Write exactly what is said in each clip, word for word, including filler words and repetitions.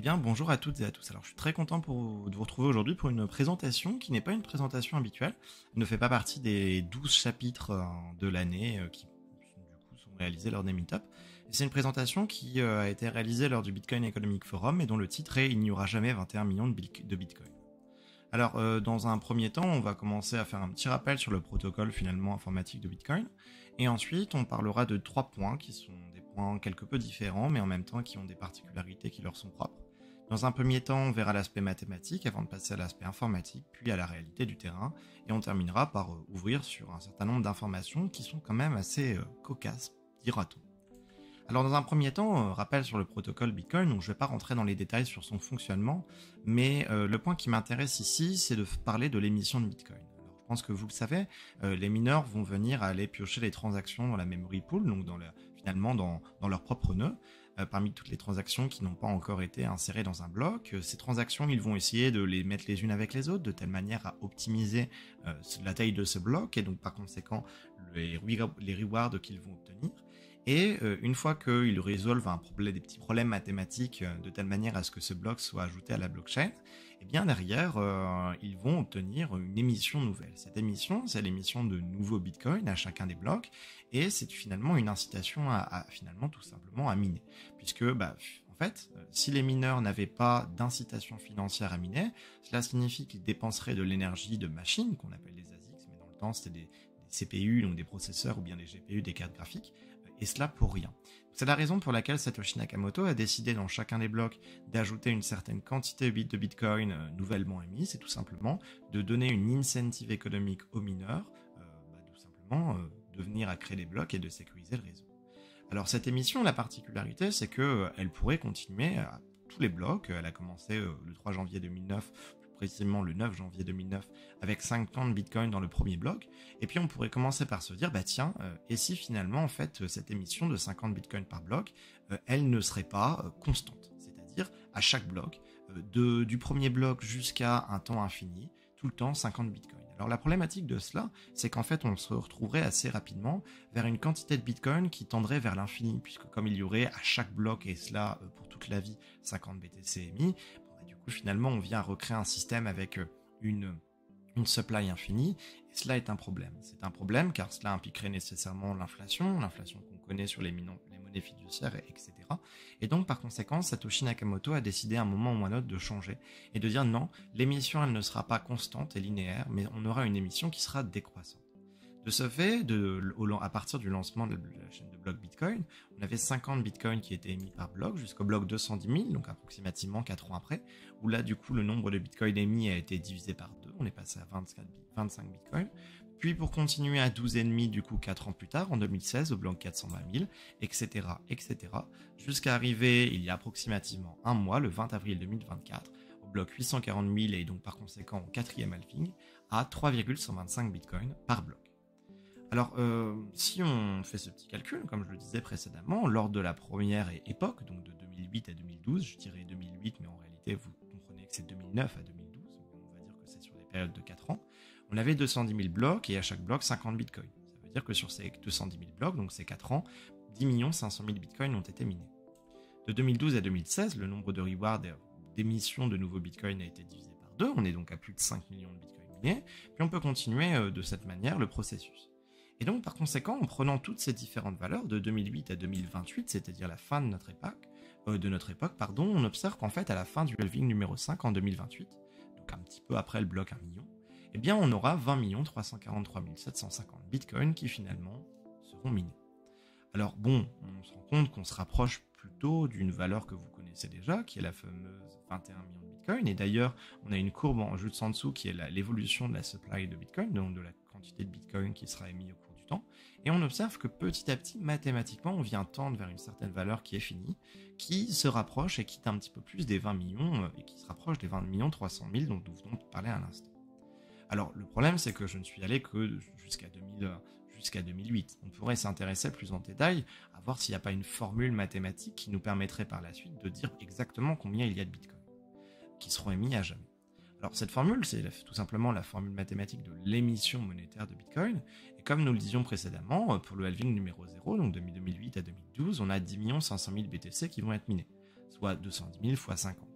bien, bonjour à toutes et à tous. Alors, je suis très content pour, de vous retrouver aujourd'hui pour une présentation qui n'est pas une présentation habituelle. Elle ne fait pas partie des douze chapitres euh, de l'année euh, qui, du coup, sont réalisés lors des meet-up. C'est une présentation qui euh, a été réalisée lors du Bitcoin Economic Forum et dont le titre est « Il n'y aura jamais vingt et un millions de, de Bitcoin ». Alors, euh, dans un premier temps, on va commencer à faire un petit rappel sur le protocole finalement informatique de Bitcoin. Et ensuite, on parlera de trois points qui sont des points quelque peu différents, mais en même temps qui ont des particularités qui leur sont propres. Dans un premier temps, on verra l'aspect mathématique avant de passer à l'aspect informatique, puis à la réalité du terrain. Et on terminera par euh, ouvrir sur un certain nombre d'informations qui sont quand même assez euh, cocasses, dira-t-on. Alors dans un premier temps, euh, rappel sur le protocole Bitcoin, donc je ne vais pas rentrer dans les détails sur son fonctionnement, mais euh, le point qui m'intéresse ici, c'est de parler de l'émission de Bitcoin. Alors je pense que vous le savez, euh, les mineurs vont venir aller piocher les transactions dans la memory pool, donc dans le, finalement dans, dans leur propre nœud, euh, parmi toutes les transactions qui n'ont pas encore été insérées dans un bloc. Euh, ces transactions, ils vont essayer de les mettre les unes avec les autres, de telle manière à optimiser euh, la taille de ce bloc, et donc par conséquent les, les rewards qu'ils vont obtenir. Et euh, une fois qu'ils résolvent un problème, des petits problèmes mathématiques euh, de telle manière à ce que ce bloc soit ajouté à la blockchain, et bien derrière, euh, ils vont obtenir une émission nouvelle. Cette émission, c'est l'émission de nouveaux bitcoins à chacun des blocs, et c'est finalement une incitation à, à finalement tout simplement à miner. Puisque, bah, en fait, euh, si les mineurs n'avaient pas d'incitation financière à miner, cela signifie qu'ils dépenseraient de l'énergie de machines, qu'on appelle les A S I C, mais dans le temps c'était des, des C P U, donc des processeurs, ou bien des G P U, des cartes graphiques, et cela pour rien. C'est la raison pour laquelle Satoshi Nakamoto a décidé dans chacun des blocs d'ajouter une certaine quantité de bits de Bitcoin euh, nouvellement émis, c'est tout simplement de donner une incentive économique aux mineurs, euh, bah, tout simplement euh, de venir à créer des blocs et de sécuriser le réseau. Alors cette émission, la particularité, c'est qu'elle euh, pourrait continuer à tous les blocs. Elle a commencé euh, le trois janvier deux mille neuf, précisément le neuf janvier deux mille neuf, avec cinquante bitcoins dans le premier bloc. Et puis on pourrait commencer par se dire, bah tiens, euh, et si finalement, en fait, cette émission de cinquante bitcoins par bloc, euh, elle ne serait pas euh, constante. C'est-à-dire, à chaque bloc, euh, de, du premier bloc jusqu'à un temps infini, tout le temps cinquante bitcoins. Alors la problématique de cela, c'est qu'en fait, on se retrouverait assez rapidement vers une quantité de bitcoin qui tendrait vers l'infini, puisque comme il y aurait à chaque bloc, et cela euh, pour toute la vie, cinquante B T C émis, finalement, on vient recréer un système avec une, une supply infinie, et cela est un problème. C'est un problème car cela impliquerait nécessairement l'inflation, l'inflation qu'on connaît sur les, mino- les monnaies fiduciaires, et cetera. Et donc, par conséquent, Satoshi Nakamoto a décidé à un moment ou à un autre de changer et de dire non, l'émission, elle ne sera pas constante et linéaire, mais on aura une émission qui sera décroissante. De ce fait, de, à partir du lancement de la chaîne de blocs Bitcoin, on avait cinquante bitcoins qui étaient émis par bloc jusqu'au bloc deux cent dix mille, donc approximativement quatre ans après, où là, du coup, le nombre de bitcoins émis a été divisé par deux, on est passé à vingt-quatre, vingt-cinq bitcoins, puis pour continuer à douze virgule cinq, du coup, quatre ans plus tard, en deux mille seize, au bloc quatre cent vingt mille, et cetera, et cetera, jusqu'à arriver, il y a approximativement un mois, le vingt avril deux mille vingt-quatre, au bloc huit cent quarante mille, et donc par conséquent au quatrième halving, à trois virgule cent vingt-cinq bitcoins par bloc. Alors, euh, si on fait ce petit calcul, comme je le disais précédemment, lors de la première époque, donc de deux mille huit à deux mille douze, je dirais deux mille huit, mais en réalité, vous comprenez que c'est deux mille neuf à deux mille douze, on va dire que c'est sur des périodes de quatre ans, on avait deux cent dix mille blocs et à chaque bloc cinquante bitcoins. Ça veut dire que sur ces deux cent dix mille blocs, donc ces quatre ans, dix millions cinq cent mille bitcoins ont été minés. De deux mille douze à deux mille seize, le nombre de rewards d'émissions de nouveaux bitcoins a été divisé par deux, on est donc à plus de cinq millions de bitcoins minés, puis on peut continuer de cette manière le processus. Et donc, par conséquent, en prenant toutes ces différentes valeurs de deux mille huit à deux mille vingt-huit, c'est-à-dire la fin de notre époque, euh, de notre époque, pardon, on observe qu'en fait, à la fin du halving numéro cinq en deux mille vingt-huit, donc un petit peu après le bloc un million, eh bien, on aura vingt millions trois cent quarante-trois mille sept cent cinquante bitcoins qui finalement seront minés. Alors bon, on se rend compte qu'on se rapproche plutôt d'une valeur que vous connaissez déjà, qui est la fameuse vingt et un millions de bitcoins. Et d'ailleurs, on a une courbe en juste en dessous qui est la, l'évolution de la supply de bitcoin, donc de la quantité de bitcoin qui sera émis au cours du temps. Et on observe que petit à petit, mathématiquement, on vient tendre vers une certaine valeur qui est finie, qui se rapproche et qui est un petit peu plus des vingt millions, et qui se rapproche des vingt millions trois cent mille dont nous venons de parler à l'instant. Alors, le problème, c'est que je ne suis allé que jusqu'à deux mille, jusqu'à deux mille huit. On pourrait s'intéresser plus en détail à voir s'il n'y a pas une formule mathématique qui nous permettrait par la suite de dire exactement combien il y a de bitcoins qui seront émis à jamais. Alors, cette formule, c'est tout simplement la formule mathématique de l'émission monétaire de bitcoin. Et comme nous le disions précédemment, pour le halving numéro zéro, donc de deux mille huit à deux mille douze, on a dix millions cinq cent mille B T C qui vont être minés, soit deux cent dix mille fois cinquante.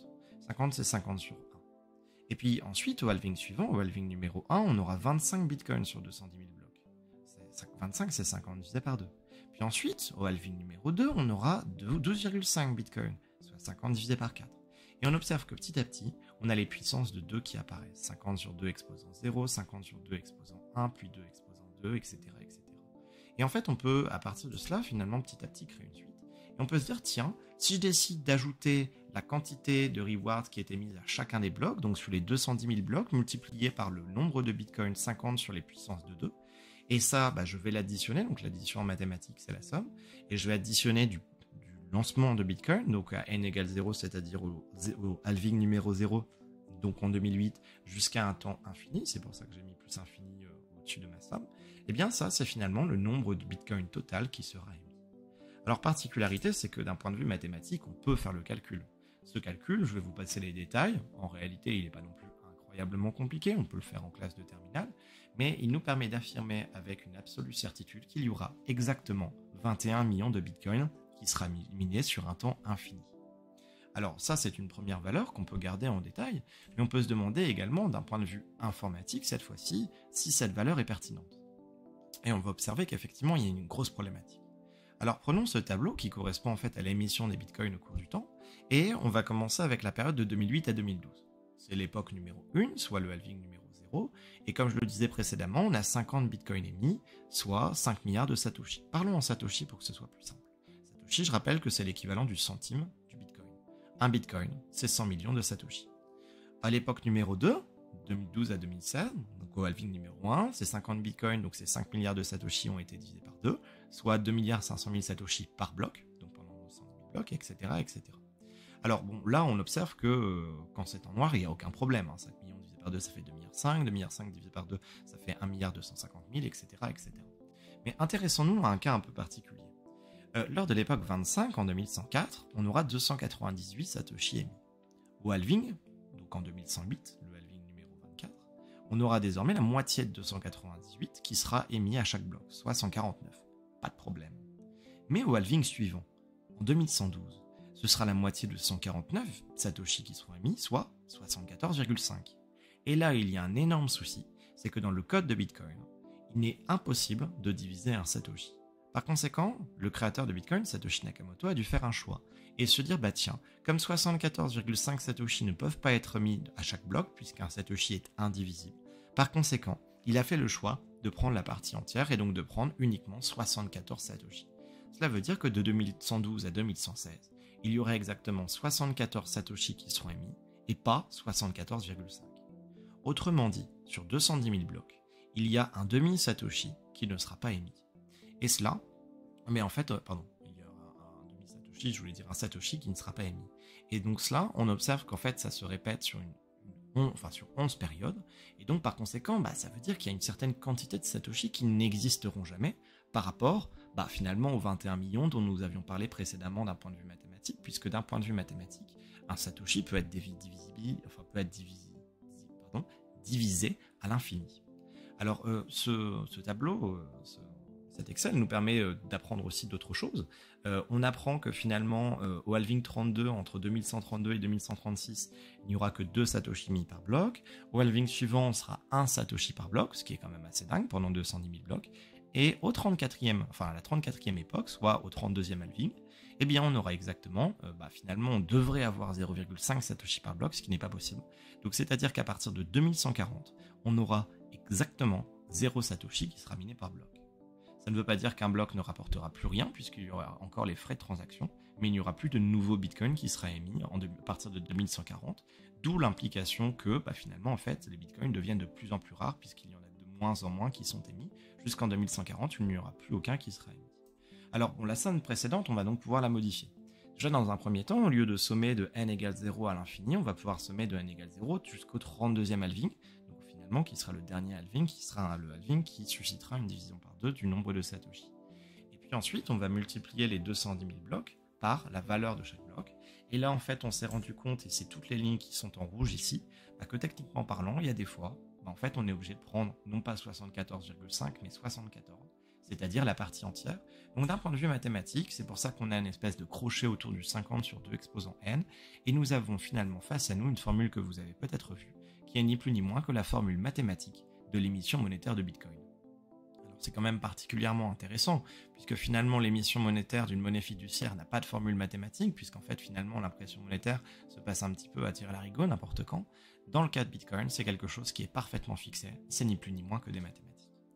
cinquante, c'est cinquante sur un. Et puis ensuite, au halving suivant, au halving numéro un, on aura vingt-cinq bitcoins sur deux cent dix mille blocs. vingt-cinq, c'est cinquante divisé par deux. Puis ensuite, au halving numéro deux, on aura douze virgule cinq bitcoins, soit cinquante divisé par quatre. Et on observe que petit à petit, on a les puissances de deux qui apparaissent. cinquante sur deux exposant zéro, cinquante sur deux exposant un, puis deux exposant deux, et cetera, et cetera. Et en fait, on peut, à partir de cela, finalement, petit à petit, créer une suite. Et on peut se dire, tiens, si je décide d'ajouter la quantité de rewards qui était mise à chacun des blocs, donc sur les deux cent dix mille blocs, multiplié par le nombre de bitcoins, cinquante sur les puissances de deux, et ça, bah, je vais l'additionner, donc l'addition en mathématiques, c'est la somme, et je vais additionner du, du lancement de bitcoin, donc à n égale zéro, c'est-à-dire au, au halving numéro zéro, donc en deux mille huit, jusqu'à un temps infini, c'est pour ça que j'ai mis plus infini euh, au-dessus de ma somme, et bien ça, c'est finalement le nombre de bitcoin total qui sera émis. Alors, particularité, c'est que d'un point de vue mathématique, on peut faire le calcul. Ce calcul, je vais vous passer les détails. En réalité, il n'est pas non plus incroyablement compliqué. On peut le faire en classe de terminale. Mais il nous permet d'affirmer avec une absolue certitude qu'il y aura exactement vingt et un millions de bitcoins qui sera miné sur un temps infini. Alors ça, c'est une première valeur qu'on peut garder en détail. Mais on peut se demander également, d'un point de vue informatique, cette fois-ci, si cette valeur est pertinente. Et on va observer qu'effectivement, il y a une grosse problématique. Alors prenons ce tableau qui correspond en fait à l'émission des bitcoins au cours du temps, et on va commencer avec la période de deux mille huit à deux mille douze. C'est l'époque numéro un, soit le halving numéro zéro, et comme je le disais précédemment, on a cinquante bitcoins émis, soit cinq milliards de satoshi. Parlons en satoshi pour que ce soit plus simple. Satoshi, je rappelle que c'est l'équivalent du centime du bitcoin. Un bitcoin, c'est cent millions de satoshi. À l'époque numéro deux, deux mille douze à deux mille seize, donc au halving numéro un, c'est cinquante bitcoins, donc ces cinq milliards de satoshi ont été divisés par deux, soit deux milliards cinq cent mille satoshi par bloc, donc pendant deux cent mille blocs, et cetera, et cetera. Alors bon, là on observe que euh, quand c'est en noir, il n'y a aucun problème. Hein. cinq millions divisé par deux, ça fait deux virgule cinq milliards, deux virgule cinq divisé par deux, ça fait un milliard deux cent cinquante mille, et cetera, et cetera. Mais intéressons-nous à un cas un peu particulier. Euh, lors de l'époque vingt-cinq, en deux mille cent quatre, on aura deux cent quatre-vingt-dix-huit satoshi émis. Au halving, donc en deux mille cent huit, le halving numéro vingt-quatre, on aura désormais la moitié de deux cent quatre-vingt-dix-huit qui sera émis à chaque bloc, soit cent quarante-neuf. Pas de problème. Mais au halving suivant, en deux mille cent douze, ce sera la moitié de cent quarante-neuf satoshi qui seront émis, soit soixante-quatorze virgule cinq. Et là, il y a un énorme souci, c'est que dans le code de Bitcoin, il n'est impossible de diviser un satoshi. Par conséquent, le créateur de Bitcoin, Satoshi Nakamoto, a dû faire un choix et se dire, bah tiens, comme soixante-quatorze virgule cinq satoshi ne peuvent pas être mis à chaque bloc, puisqu'un satoshi est indivisible, par conséquent, il a fait le choix de prendre la partie entière et donc de prendre uniquement soixante-quatorze satoshi. Cela veut dire que de deux mille cent douze à deux mille cent seize, il y aurait exactement soixante-quatorze satoshi qui seront émis et pas soixante-quatorze virgule cinq. Autrement dit, sur deux cent dix mille blocs, il y a un demi-satoshi qui ne sera pas émis. Et cela, mais en fait, euh, pardon, il y aura un demi-satoshi, je voulais dire un satoshi qui ne sera pas émis. Et donc cela, on observe qu'en fait, ça se répète sur une, une enfin sur onze périodes, et donc par conséquent, bah, ça veut dire qu'il y a une certaine quantité de satoshi qui n'existeront jamais par rapport, bah, finalement, aux vingt et un millions dont nous avions parlé précédemment d'un point de vue mathématique, puisque d'un point de vue mathématique, un satoshi peut être divisible, enfin peut être divisé, pardon, divisé à l'infini. Alors euh, ce, ce tableau, euh, ce, cet Excel nous permet euh, d'apprendre aussi d'autres choses. Euh, on apprend que finalement, euh, au halving trente-deux, entre deux mille cent trente-deux et deux mille cent trente-six, il n'y aura que deux satoshi mis par bloc. Au halving suivant, on sera un satoshi par bloc, ce qui est quand même assez dingue pendant deux cent dix mille blocs. Et au trente-quatrième, enfin à la trente-quatrième époque, soit au trente-deuxième halving, eh bien on aura exactement, euh, bah, finalement on devrait avoir zéro virgule cinq satoshi par bloc, ce qui n'est pas possible. Donc c'est-à-dire qu'à partir de deux mille cent quarante, on aura exactement zéro satoshi qui sera miné par bloc. Ça ne veut pas dire qu'un bloc ne rapportera plus rien, puisqu'il y aura encore les frais de transaction, mais il n'y aura plus de nouveaux bitcoins qui sera émis en de, à partir de deux mille cent quarante, d'où l'implication que bah, finalement en fait les bitcoins deviennent de plus en plus rares, puisqu'il y en a de moins en moins qui sont émis. Jusqu'en deux mille cent quarante, il n'y aura plus aucun qui sera émis. Alors, bon, la scène précédente, on va donc pouvoir la modifier. Déjà, dans un premier temps, au lieu de sommer de n égale zéro à l'infini, on va pouvoir sommer de n égale zéro jusqu'au trente-deuxième halving, donc finalement, qui sera le dernier halving, qui sera le halving qui suscitera une division par deux du nombre de satoshi. Et puis ensuite, on va multiplier les deux cent dix mille blocs par la valeur de chaque bloc. Et là, en fait, on s'est rendu compte, et c'est toutes les lignes qui sont en rouge ici, bah, que techniquement parlant, il y a des fois, bah, en fait, on est obligé de prendre non pas soixante-quatorze virgule cinq, mais soixante-quatorze. c'est-à-dire la partie entière. Donc d'un point de vue mathématique, c'est pour ça qu'on a une espèce de crochet autour du cinquante sur deux exposant n, et nous avons finalement face à nous une formule que vous avez peut-être vue, qui est ni plus ni moins que la formule mathématique de l'émission monétaire de Bitcoin. Alors c'est quand même particulièrement intéressant, puisque finalement l'émission monétaire d'une monnaie fiduciaire n'a pas de formule mathématique, puisqu'en fait finalement l'impression monétaire se passe un petit peu à tirer l'arigot n'importe quand. Dans le cas de Bitcoin, c'est quelque chose qui est parfaitement fixé, c'est ni plus ni moins que des mathématiques.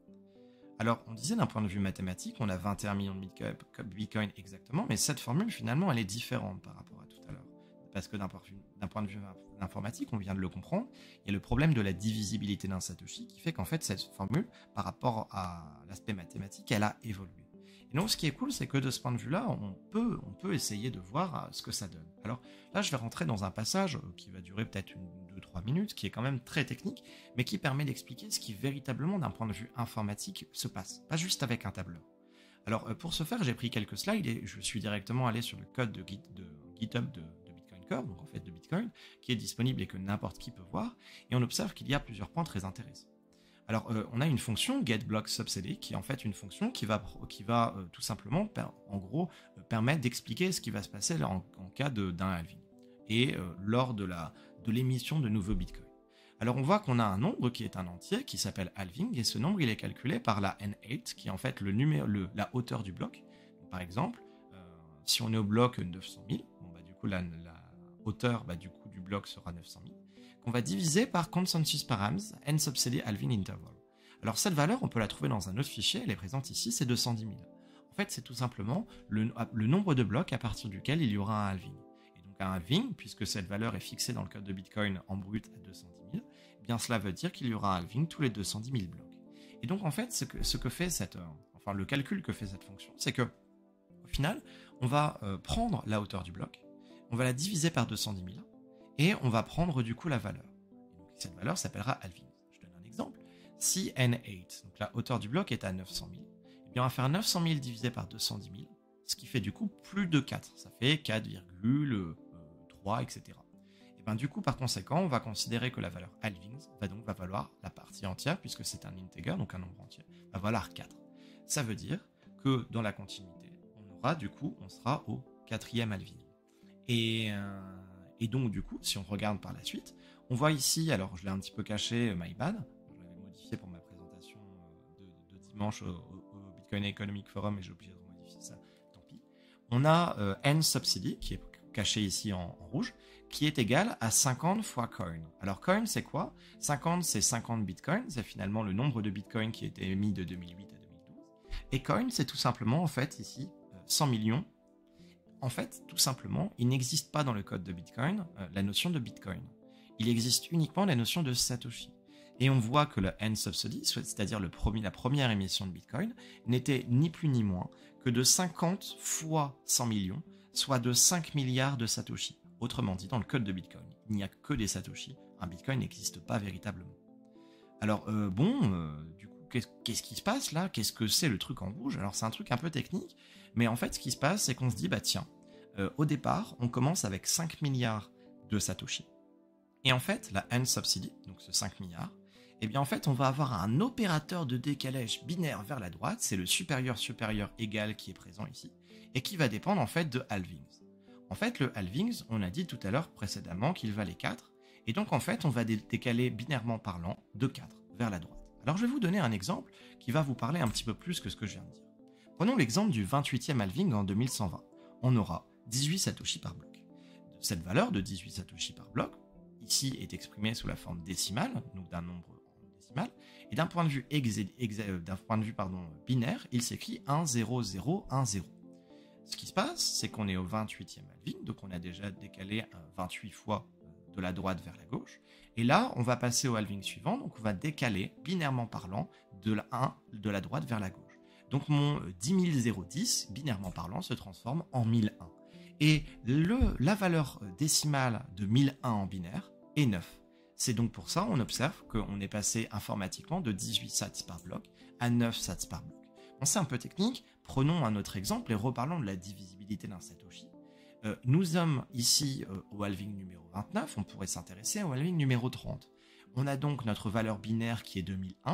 Alors, on disait d'un point de vue mathématique, on a vingt et un millions de Bitcoin exactement, mais cette formule, finalement, elle est différente par rapport à tout à l'heure. Parce que d'un point de vue informatique, on vient de le comprendre, il y a le problème de la divisibilité d'un Satoshi qui fait qu'en fait, cette formule, par rapport à l'aspect mathématique, elle a évolué. Et donc, ce qui est cool, c'est que de ce point de vue-là, on peut, on peut essayer de voir ce que ça donne. Alors là, je vais rentrer dans un passage qui va durer peut-être une, deux, trois minutes, qui est quand même très technique, mais qui permet d'expliquer ce qui véritablement, d'un point de vue informatique, se passe. Pas juste avec un tableur. Alors, pour ce faire, j'ai pris quelques slides et je suis directement allé sur le code de, Git, de GitHub de, de Bitcoin Core, donc en fait de Bitcoin, qui est disponible et que n'importe qui peut voir, et on observe qu'il y a plusieurs points très intéressants. Alors, euh, on a une fonction getBlockSubsidy qui est en fait une fonction qui va, qui va euh, tout simplement, per, en gros, euh, permettre d'expliquer ce qui va se passer en, en cas d'un halving et euh, lors de la de l'émission de nouveaux bitcoins. Alors, on voit qu'on a un nombre qui est un entier qui s'appelle halving et ce nombre il est calculé par la N huit qui est en fait le numéro, le, la hauteur du bloc. Donc, par exemple, euh, si on est au bloc neuf cent mille, bon, bah, du coup la, la hauteur bah, du, coup, du bloc sera neuf cent mille. Qu'on va diviser par consensus params n subsidy halving interval. Alors cette valeur, on peut la trouver dans un autre fichier, elle est présente ici, c'est deux cent dix mille. En fait, c'est tout simplement le, le nombre de blocs à partir duquel il y aura un halving. Et donc un halving, puisque cette valeur est fixée dans le code de Bitcoin en brut à deux cent dix mille, eh bien cela veut dire qu'il y aura un halving tous les deux cent dix mille blocs. Et donc en fait, ce que, ce que fait cette, euh, enfin le calcul que fait cette fonction, c'est que au final, on va euh, prendre la hauteur du bloc, on va la diviser par deux cent dix mille, et on va prendre du coup la valeur. Et donc, cette valeur s'appellera halving. Je donne un exemple. Si N huit, donc la hauteur du bloc, est à neuf cent mille, eh bien on va faire neuf cent mille divisé par deux cent dix mille, ce qui fait du coup plus de quatre. Ça fait quatre virgule trois, et cetera. Et bien du coup, par conséquent, on va considérer que la valeur halving va donc va valoir la partie entière, puisque c'est un integer, donc un nombre entier, va valoir quatre. Ça veut dire que dans la continuité, on aura du coup, on sera au quatrième halving. Et... Euh, Et donc, du coup, si on regarde par la suite, on voit ici, alors je l'ai un petit peu caché, my bad, je l'avais modifié pour ma présentation de, de dimanche au, au Bitcoin Economic Forum et j'ai oublié de modifier ça, tant pis. On a euh, N subsidy, qui est caché ici en, en rouge, qui est égal à cinquante fois coin. Alors coin, c'est quoi? cinquante, c'est cinquante bitcoins, c'est finalement le nombre de bitcoins qui a été émis de deux mille huit à deux mille douze. Et coin, c'est tout simplement, en fait, ici, cent millions. En fait, tout simplement, il n'existe pas dans le code de Bitcoin euh, la notion de Bitcoin. Il existe uniquement la notion de Satoshi. Et on voit que le N subsidy, c'est-à-dire le premier, la première émission de Bitcoin, n'était ni plus ni moins que de cinquante fois cent millions, soit de cinq milliards de Satoshi. Autrement dit, dans le code de Bitcoin, il n'y a que des Satoshi. Un Bitcoin n'existe pas véritablement. Alors, euh, bon, euh, du coup, qu'est-ce, qu'est-ce qui se passe là? Qu'est-ce que c'est le truc en rouge? Alors, c'est un truc un peu technique, mais en fait, ce qui se passe, c'est qu'on se dit, bah tiens, euh, au départ, on commence avec cinq milliards de Satoshi. Et en fait, la N subsidy, donc ce cinq milliards, eh bien en fait, on va avoir un opérateur de décalage binaire vers la droite, c'est le supérieur supérieur égal qui est présent ici, et qui va dépendre en fait de halvings. En fait, le halvings, on a dit tout à l'heure précédemment qu'il valait quatre, et donc en fait, on va dé- décaler binairement parlant de quatre vers la droite. Alors je vais vous donner un exemple qui va vous parler un petit peu plus que ce que je viens de dire. Prenons l'exemple du vingt-huitième halving en deux mille cent vingt. On aura dix-huit Satoshi par bloc. Cette valeur de dix-huit Satoshi par bloc, ici, est exprimée sous la forme décimale, donc d'un nombre en décimal, et d'un point de vue, exé, exé, d'un point de vue pardon, binaire, il s'écrit un zéro zéro un zéro. Ce qui se passe, c'est qu'on est au vingt-huitième halving, donc on a déjà décalé vingt-huit fois de la droite vers la gauche, et là, on va passer au halving suivant, donc on va décaler, binairement parlant, de la un de la droite vers la gauche. Donc mon dix mille dix, binairement parlant, se transforme en mille un. Et le, la valeur décimale de mille un en binaire est neuf. C'est donc pour ça qu'on observe qu'on est passé informatiquement de dix-huit sats par bloc à neuf sats par bloc. Bon, c'est un peu technique, prenons un autre exemple et reparlons de la divisibilité d'un Satoshi. Euh, nous sommes ici euh, au halving numéro vingt-neuf, on pourrait s'intéresser au halving numéro trente. On a donc notre valeur binaire qui est de mille un,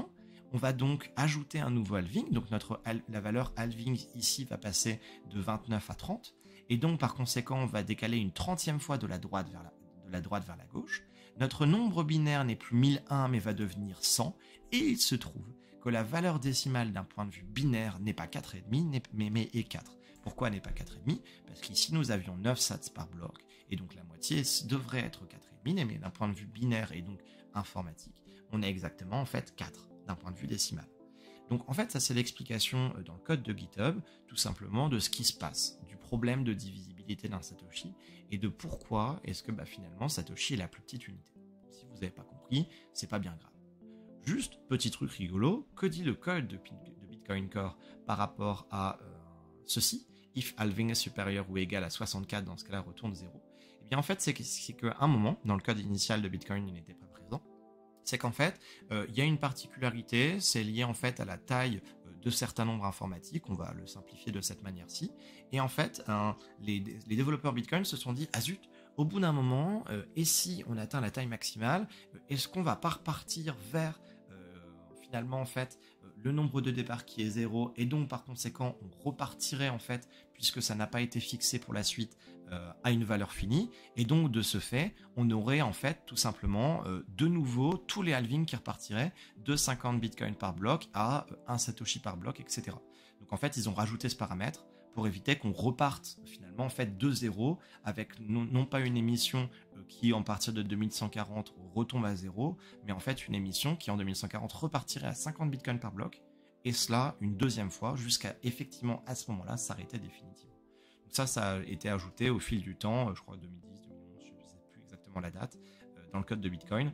On va donc ajouter un nouveau halving, donc notre, la valeur halving ici va passer de vingt-neuf à trente, et donc par conséquent on va décaler une trentième fois de la droite vers la, de la, droite vers la gauche. Notre nombre binaire n'est plus mille un mais va devenir cent, et il se trouve que la valeur décimale d'un point de vue binaire n'est pas quatre virgule cinq mais, mais est quatre. Pourquoi n'est pas quatre virgule cinq? Parce qu'ici nous avions neuf sats par bloc, et donc la moitié devrait être quatre virgule cinq, mais d'un point de vue binaire et donc informatique, on est exactement en fait quatre d'un point de vue décimal. Donc en fait ça c'est l'explication dans le code de GitHub, tout simplement de ce qui se passe, du problème de divisibilité d'un Satoshi, et de pourquoi est-ce que bah, finalement Satoshi est la plus petite unité. Si vous n'avez pas compris, c'est pas bien grave. Juste, petit truc rigolo, que dit le code de Bitcoin Core par rapport à euh, ceci? If halving est supérieur ou égal à soixante-quatre, dans ce cas-là retourne zéro. Et bien en fait c'est qu'à un moment, dans le code initial de Bitcoin il n'était pas présent, c'est qu'en fait euh, il y a une particularité, c'est lié en fait à la taille de certains nombres informatiques, on va le simplifier de cette manière-ci, et en fait hein, les, les développeurs Bitcoin se sont dit, ah zut, au bout d'un moment, euh, et si on atteint la taille maximale, euh, est-ce qu'on va pas repartir vers finalement en fait le nombre de départ qui est zéro, et donc par conséquent on repartirait en fait, puisque ça n'a pas été fixé pour la suite euh, à une valeur finie, et donc de ce fait on aurait en fait tout simplement euh, de nouveau tous les halvings qui repartiraient de cinquante bitcoins par bloc à euh, un satoshi par bloc, etc. Donc en fait ils ont rajouté ce paramètre pour éviter qu'on reparte finalement en fait de zéro, avec non, non pas une émission euh, qui en partir de deux mille cent quarante retombe à zéro, mais en fait une émission qui en deux mille cent quarante repartirait à cinquante bitcoins par bloc, et cela une deuxième fois jusqu'à effectivement à ce moment-là s'arrêter définitivement. Donc ça, ça a été ajouté au fil du temps, je crois deux mille dix, deux mille onze, je ne sais plus exactement la date, euh, dans le code de Bitcoin.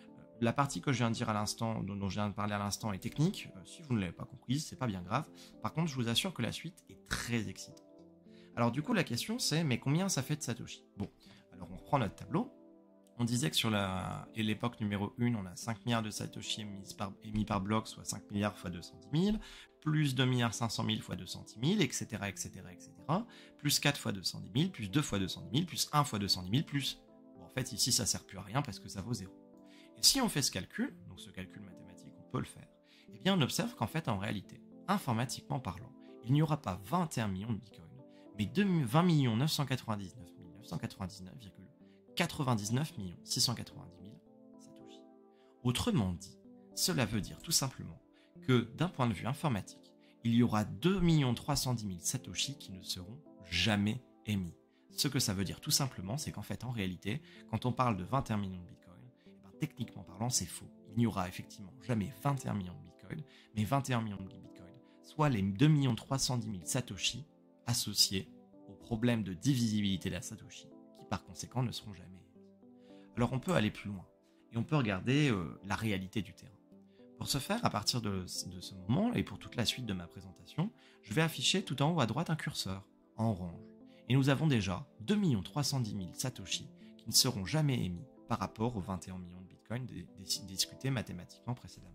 La partie que je viens de dire à l'instant, dont je viens de parler à l'instant, est technique. Euh, si vous ne l'avez pas comprise, c'est pas bien grave. Par contre, je vous assure que la suite est très excitante. Alors du coup, la question c'est, mais combien ça fait de Satoshi? Bon, alors on reprend notre tableau. On disait que sur la, et l'époque numéro un, on a cinq milliards de Satoshi émis par, émis par bloc, soit cinq milliards fois deux cent dix mille, plus deux milliards cinq cent mille fois deux cent dix mille, et cetera, et cetera, et cetera, plus quatre fois deux cent dix mille, plus deux fois deux cent dix mille, plus un fois deux cent dix mille, plus... Bon, en fait, ici, ça sert plus à rien parce que ça vaut zéro. Et si on fait ce calcul, donc ce calcul mathématique, on peut le faire, eh bien on observe qu'en fait, en réalité, informatiquement parlant, il n'y aura pas vingt et un millions de bitcoins, mais vingt millions neuf cent quatre-vingt-dix-neuf mille neuf cent quatre-vingt-dix-neuf virgule quatre-vingt-dix-neuf millions six cent quatre-vingt-dix mille Satoshi. Autrement dit, cela veut dire tout simplement que d'un point de vue informatique, il y aura deux millions trois cent dix mille Satoshi qui ne seront jamais émis. Ce que ça veut dire tout simplement, c'est qu'en fait, en réalité, quand on parle de vingt et un millions de bitcoins, techniquement parlant, c'est faux. Il n'y aura effectivement jamais vingt et un millions de bitcoins, mais vingt et un millions de bitcoins, soit les deux millions trois cent dix mille Satoshi associés au problème de divisibilité de la Satoshi, qui par conséquent ne seront jamais émis. Alors on peut aller plus loin, et on peut regarder euh, la réalité du terrain. Pour ce faire, à partir de, de ce moment, et pour toute la suite de ma présentation, je vais afficher tout en haut à droite un curseur, en orange. Et nous avons déjà deux millions trois cent dix mille Satoshi qui ne seront jamais émis par rapport aux vingt et un millions de bitcoins discutés mathématiquement précédemment.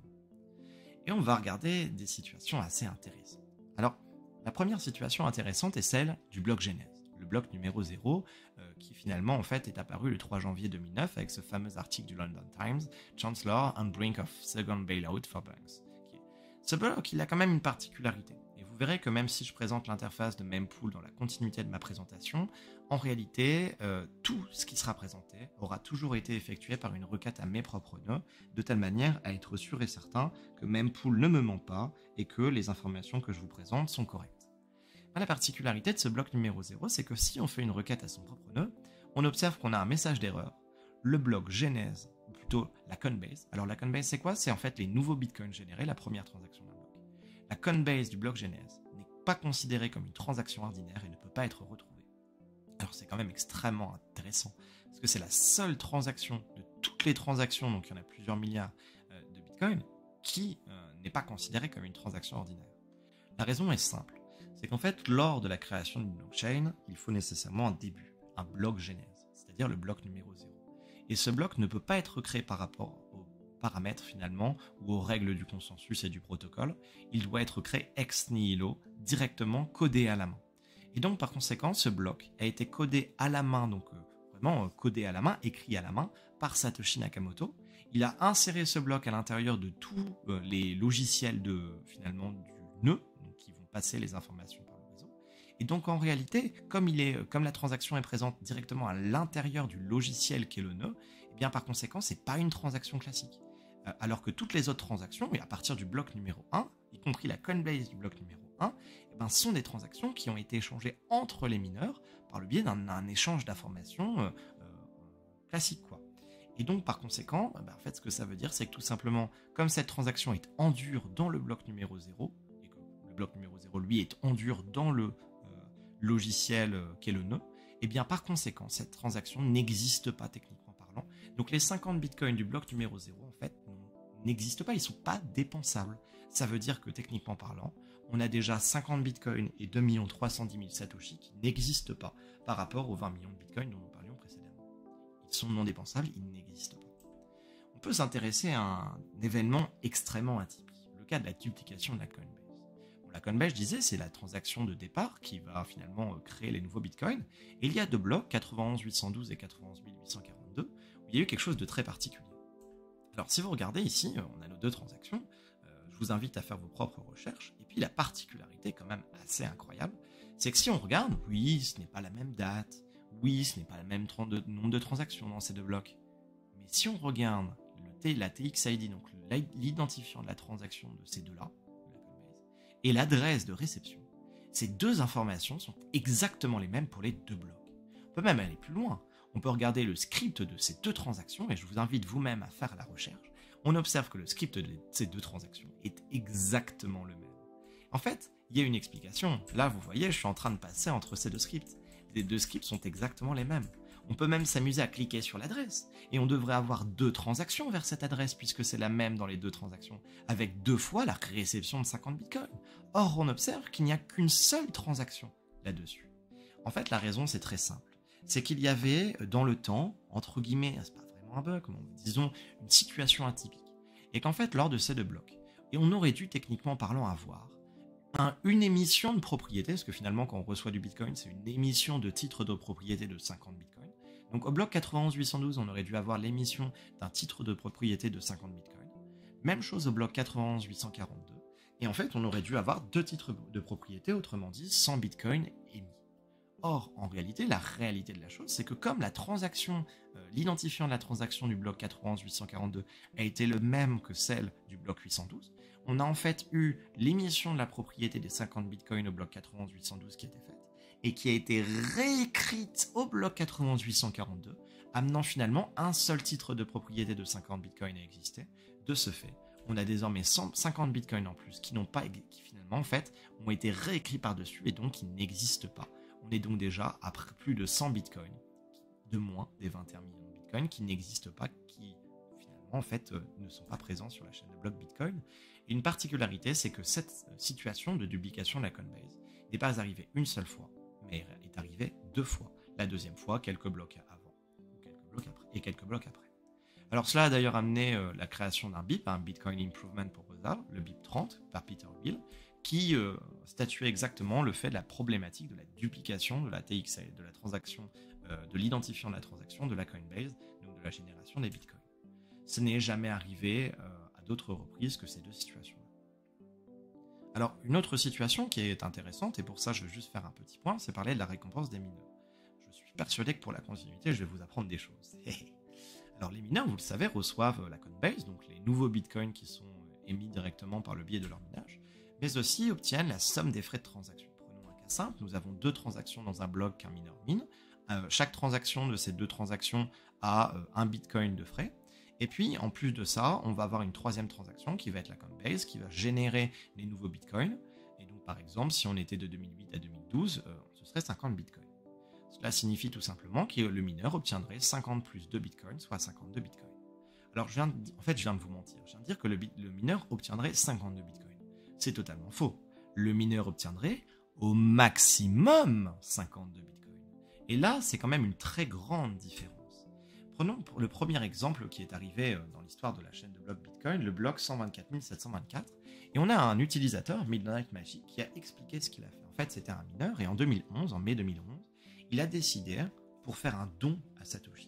Et on va regarder des situations assez intéressantes. Alors, la première situation intéressante est celle du bloc genèse, le bloc numéro zéro, euh, qui finalement en fait est apparu le trois janvier deux mille neuf avec ce fameux article du London Times, Chancellor on brink of second bailout for banks. Ce bloc, il a quand même une particularité. Et vous verrez que même si je présente l'interface de Mempool dans la continuité de ma présentation, en réalité, euh, tout ce qui sera présenté aura toujours été effectué par une requête à mes propres nœuds, de telle manière à être sûr et certain que Mempool ne me ment pas et que les informations que je vous présente sont correctes. Mais la particularité de ce bloc numéro zéro, c'est que si on fait une requête à son propre nœud, on observe qu'on a un message d'erreur. Le bloc genèse, ou plutôt la Coinbase. Alors la Coinbase, c'est quoi? C'est en fait les nouveaux bitcoins générés, la première transaction d'un bloc. La Coinbase du bloc genèse n'est pas considérée comme une transaction ordinaire et ne peut pas être retrouvée. Alors c'est quand même extrêmement intéressant, parce que c'est la seule transaction de toutes les transactions, donc il y en a plusieurs milliards euh, de bitcoins, qui euh, n'est pas considérée comme une transaction ordinaire. La raison est simple, c'est qu'en fait, lors de la création d'une blockchain, il faut nécessairement un début, un bloc genèse, c'est-à-dire le bloc numéro zéro. Et ce bloc ne peut pas être créé par rapport aux paramètres finalement, ou aux règles du consensus et du protocole, il doit être créé ex nihilo, directement codé à la main. Et donc par conséquent, ce bloc a été codé à la main, donc euh, vraiment euh, codé à la main, écrit à la main, par Satoshi Nakamoto, Il a inséré ce bloc à l'intérieur de tous euh, les logiciels de, finalement, du nœud, donc qui vont passer les informations par le réseau. Et donc en réalité, comme, il est, comme la transaction est présente directement à l'intérieur du logiciel qu'est le nœud, et bien par conséquent, ce n'est pas une transaction classique. Euh, alors que toutes les autres transactions, et à partir du bloc numéro un, y compris la Coinbase du bloc numéro un, eh ben, sont des transactions qui ont été échangées entre les mineurs par le biais d'un échange d'informations euh, euh, classique, quoi. Et donc, par conséquent, ben, en fait, ce que ça veut dire, c'est que tout simplement, comme cette transaction est en dur dans le bloc numéro zéro, et que le bloc numéro zéro, lui, est en dur dans le euh, logiciel euh, qu'est le nœud, et bien par conséquent, cette transaction n'existe pas techniquement parlant. Donc, les cinquante bitcoins du bloc numéro zéro, en fait, n'existent pas, ils ne sont pas dépensables. Ça veut dire que, techniquement parlant, on a déjà cinquante bitcoins et deux millions trois cent dix mille satoshi qui n'existent pas par rapport aux vingt millions de bitcoins dont nous parlions précédemment. Ils sont non dépensables, ils n'existent pas. On peut s'intéresser à un événement extrêmement atypique, le cas de la duplication de la Coinbase. Bon, la Coinbase, je disais, c'est la transaction de départ qui va finalement créer les nouveaux bitcoins. Et il y a deux blocs, quatre-vingt-onze mille huit cent douze et quatre-vingt-onze mille huit cent quarante-deux, où il y a eu quelque chose de très particulier. Alors si vous regardez ici, on a nos deux transactions. Je vous invite à faire vos propres recherches. Et puis la particularité quand même assez incroyable, c'est que si on regarde, oui, ce n'est pas la même date, oui, ce n'est pas le même nombre de transactions dans ces deux blocs. Mais si on regarde le T, la T X I D, donc l'identifiant de la transaction de ces deux-là, et l'adresse de réception, ces deux informations sont exactement les mêmes pour les deux blocs. On peut même aller plus loin. On peut regarder le script de ces deux transactions, et je vous invite vous-même à faire la recherche. On observe que le script de ces deux transactions est exactement le même. En fait, il y a une explication. Là, vous voyez, je suis en train de passer entre ces deux scripts. Les deux scripts sont exactement les mêmes. On peut même s'amuser à cliquer sur l'adresse. Et on devrait avoir deux transactions vers cette adresse, puisque c'est la même dans les deux transactions, avec deux fois la réception de cinquante bitcoins. Or, on observe qu'il n'y a qu'une seule transaction là-dessus. En fait, la raison, c'est très simple. C'est qu'il y avait, dans le temps, entre guillemets, c'est pas vraiment un bug, disons, une situation atypique. Et qu'en fait, lors de ces deux blocs, et on aurait dû, techniquement parlant, avoir un, une émission de propriété, parce que finalement, quand on reçoit du bitcoin, c'est une émission de titre de propriété de cinquante bitcoins. Donc au bloc quatre-vingt-onze mille huit cent douze, on aurait dû avoir l'émission d'un titre de propriété de cinquante bitcoins. Même chose au bloc quatre-vingt-onze mille huit cent quarante-deux. Et en fait, on aurait dû avoir deux titres de propriété, autrement dit, cent bitcoins émis. Or, en réalité, la réalité de la chose, c'est que comme la transaction, euh, l'identifiant de la transaction du bloc quatre-vingt-onze mille huit cent quarante-deux a été le même que celle du bloc huit cent douze, on a en fait eu l'émission de la propriété des cinquante bitcoins au bloc quatre-vingt-onze mille huit cent douze qui a été faite, et qui a été réécrite au bloc quatre-vingt-onze mille huit cent quarante-deux, amenant finalement un seul titre de propriété de cinquante bitcoins à exister. De ce fait, on a désormais cent cinquante bitcoins en plus qui n'ont pas, qui finalement en fait ont été réécrits par-dessus et donc qui n'existent pas. On est donc déjà à plus de cent bitcoins, de moins des vingt et un millions de bitcoins qui n'existent pas, qui finalement en fait euh, ne sont pas présents sur la chaîne de blocs Bitcoin. Et une particularité, c'est que cette situation de duplication de la Coinbase n'est pas arrivée une seule fois, mais elle est arrivée deux fois. La deuxième fois, quelques blocs avant, ou quelques blocs après, et quelques blocs après. Alors cela a d'ailleurs amené euh, la création d'un B I P, un Bitcoin Improvement Proposal, le B I P trente, par Peter Thiel, qui euh, statuait exactement le fait de la problématique de la duplication de la T X I, de la transaction, euh, de l'identifiant de la transaction de la Coinbase, donc de la génération des bitcoins. Ce n'est jamais arrivé euh, à d'autres reprises que ces deux situations. Alors, une autre situation qui est intéressante, et pour ça je veux juste faire un petit point, c'est parler de la récompense des mineurs. Je suis persuadé que pour la continuité, je vais vous apprendre des choses. Alors, les mineurs, vous le savez, reçoivent la Coinbase, donc les nouveaux bitcoins qui sont émis directement par le biais de leur minage, mais aussi obtiennent la somme des frais de transaction. Prenons un cas simple, nous avons deux transactions dans un bloc qu'un mineur mine. Euh, chaque transaction de ces deux transactions a euh, un bitcoin de frais. Et puis, en plus de ça, on va avoir une troisième transaction qui va être la Coinbase, qui va générer les nouveaux bitcoins. Et donc, par exemple, si on était de deux mille huit à deux mille douze, euh, ce serait cinquante bitcoins. Cela signifie tout simplement que le mineur obtiendrait cinquante plus deux bitcoins, soit cinquante-deux bitcoins. Alors, je viens de, en fait, je viens de vous mentir. Je viens de dire que le, le mineur obtiendrait cinquante-deux bitcoins. C'est totalement faux. Le mineur obtiendrait au maximum cinquante-deux bitcoins. Et là, c'est quand même une très grande différence. Prenons le premier exemple qui est arrivé dans l'histoire de la chaîne de blocs Bitcoin, le bloc cent vingt-quatre mille sept cent vingt-quatre. Et on a un utilisateur, Midnight Magic, qui a expliqué ce qu'il a fait. En fait, c'était un mineur, et en deux mille onze, en mai deux mille onze, il a décidé, pour faire un don à Satoshi,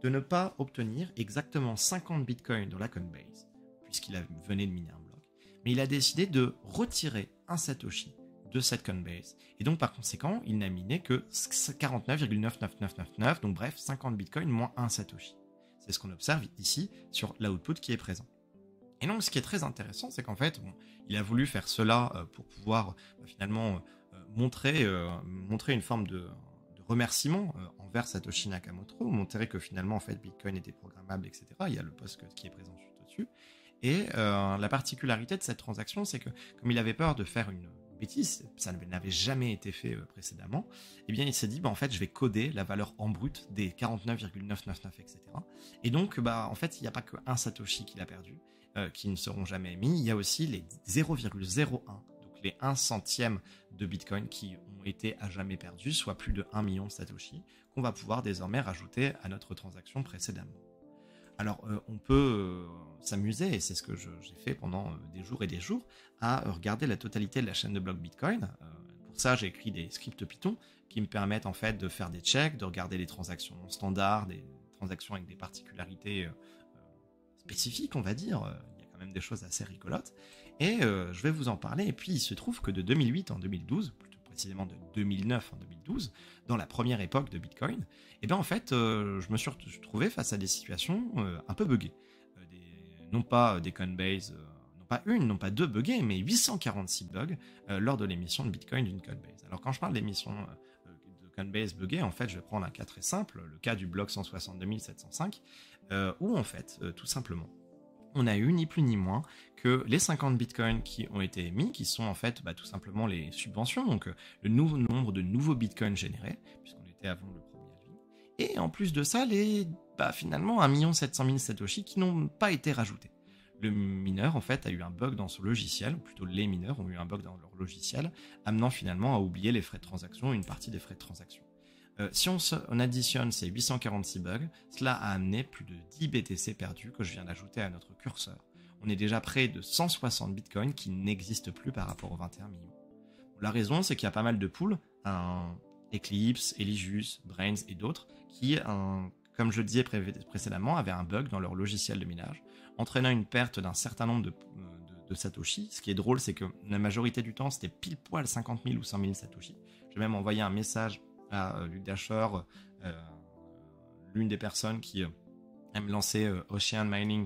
de ne pas obtenir exactement cinquante bitcoins dans la Coinbase, puisqu'il venait de miner un bloc, mais il a décidé de retirer un Satoshi de cette Coinbase. Et donc, par conséquent, il n'a miné que quarante-neuf virgule neuf neuf neuf neuf neuf, donc bref, cinquante bitcoins moins un Satoshi. C'est ce qu'on observe ici sur l'output qui est présent. Et donc, ce qui est très intéressant, c'est qu'en fait, bon, il a voulu faire cela euh, pour pouvoir euh, finalement euh, montrer, euh, montrer une forme de, de remerciement euh, envers Satoshi Nakamoto, montrer que finalement, en fait, Bitcoin était programmable, et cetera. Il y a le post que, qui est présent juste au-dessus. Et euh, la particularité de cette transaction, c'est que comme il avait peur de faire une bêtise, ça n'avait jamais été fait euh, précédemment, eh bien il s'est dit, bah, en fait, je vais coder la valeur en brut des quarante-neuf virgule neuf neuf neuf, et cetera. Et donc, bah, en fait, il n'y a pas qu'un Satoshi qu'il a perdu, euh, qui ne seront jamais émis, il y a aussi les zéro virgule zéro un, donc les un centième de Bitcoin qui ont été à jamais perdus, soit plus de un million de Satoshi, qu'on va pouvoir désormais rajouter à notre transaction précédemment. Alors, euh, on peut euh, s'amuser, et c'est ce que j'ai fait pendant euh, des jours et des jours, à euh, regarder la totalité de la chaîne de blocs Bitcoin. Euh, pour ça, j'ai écrit des scripts Python qui me permettent en fait de faire des checks, de regarder les transactions standards, des transactions avec des particularités euh, spécifiques, on va dire. Euh, il y a quand même des choses assez rigolotes. Et euh, je vais vous en parler. Et puis, il se trouve que de deux mille huit en deux mille douze, plutôt précisément de deux mille neuf en deux mille douze, dans la première époque de Bitcoin, et bien en fait, euh, je me suis retrouvé face à des situations euh, un peu buggées. Euh, des, non pas des Coinbase, euh, non pas une, non pas deux buggées, mais huit cent quarante-six bugs euh, lors de l'émission de Bitcoin d'une Coinbase. Alors quand je parle d'émission euh, de Coinbase buggée, en fait, je vais prendre un cas très simple, le cas du bloc cent soixante-deux mille sept cent cinq, euh, où en fait, euh, tout simplement, on a eu ni plus ni moins que les cinquante bitcoins qui ont été émis, qui sont en fait bah, tout simplement les subventions, donc euh, le nouveau nombre de nouveaux bitcoins générés, puisqu'on était avant le premier halving. Et en plus de ça, les bah, finalement un million sept cent mille Satoshi qui n'ont pas été rajoutés. Le mineur en fait a eu un bug dans son logiciel, ou plutôt les mineurs ont eu un bug dans leur logiciel, amenant finalement à oublier les frais de transaction et une partie des frais de transaction. Euh, si on, se, on additionne ces huit cent quarante-six bugs, cela a amené plus de dix B T C perdus que je viens d'ajouter à notre curseur. On est déjà près de cent soixante bitcoins qui n'existent plus par rapport aux vingt et un millions. Bon, la raison, c'est qu'il y a pas mal de pools, un Eclipse, Eligius, Brains et d'autres, qui, un, comme je le disais pré précédemment, avaient un bug dans leur logiciel de minage, entraînant une perte d'un certain nombre de, de, de Satoshi. Ce qui est drôle, c'est que la majorité du temps, c'était pile poil cinquante mille ou cent mille Satoshi. J'ai même envoyé un message à Luc Dasher, euh, l'une des personnes qui euh, aime lancer euh, Ocean Mining,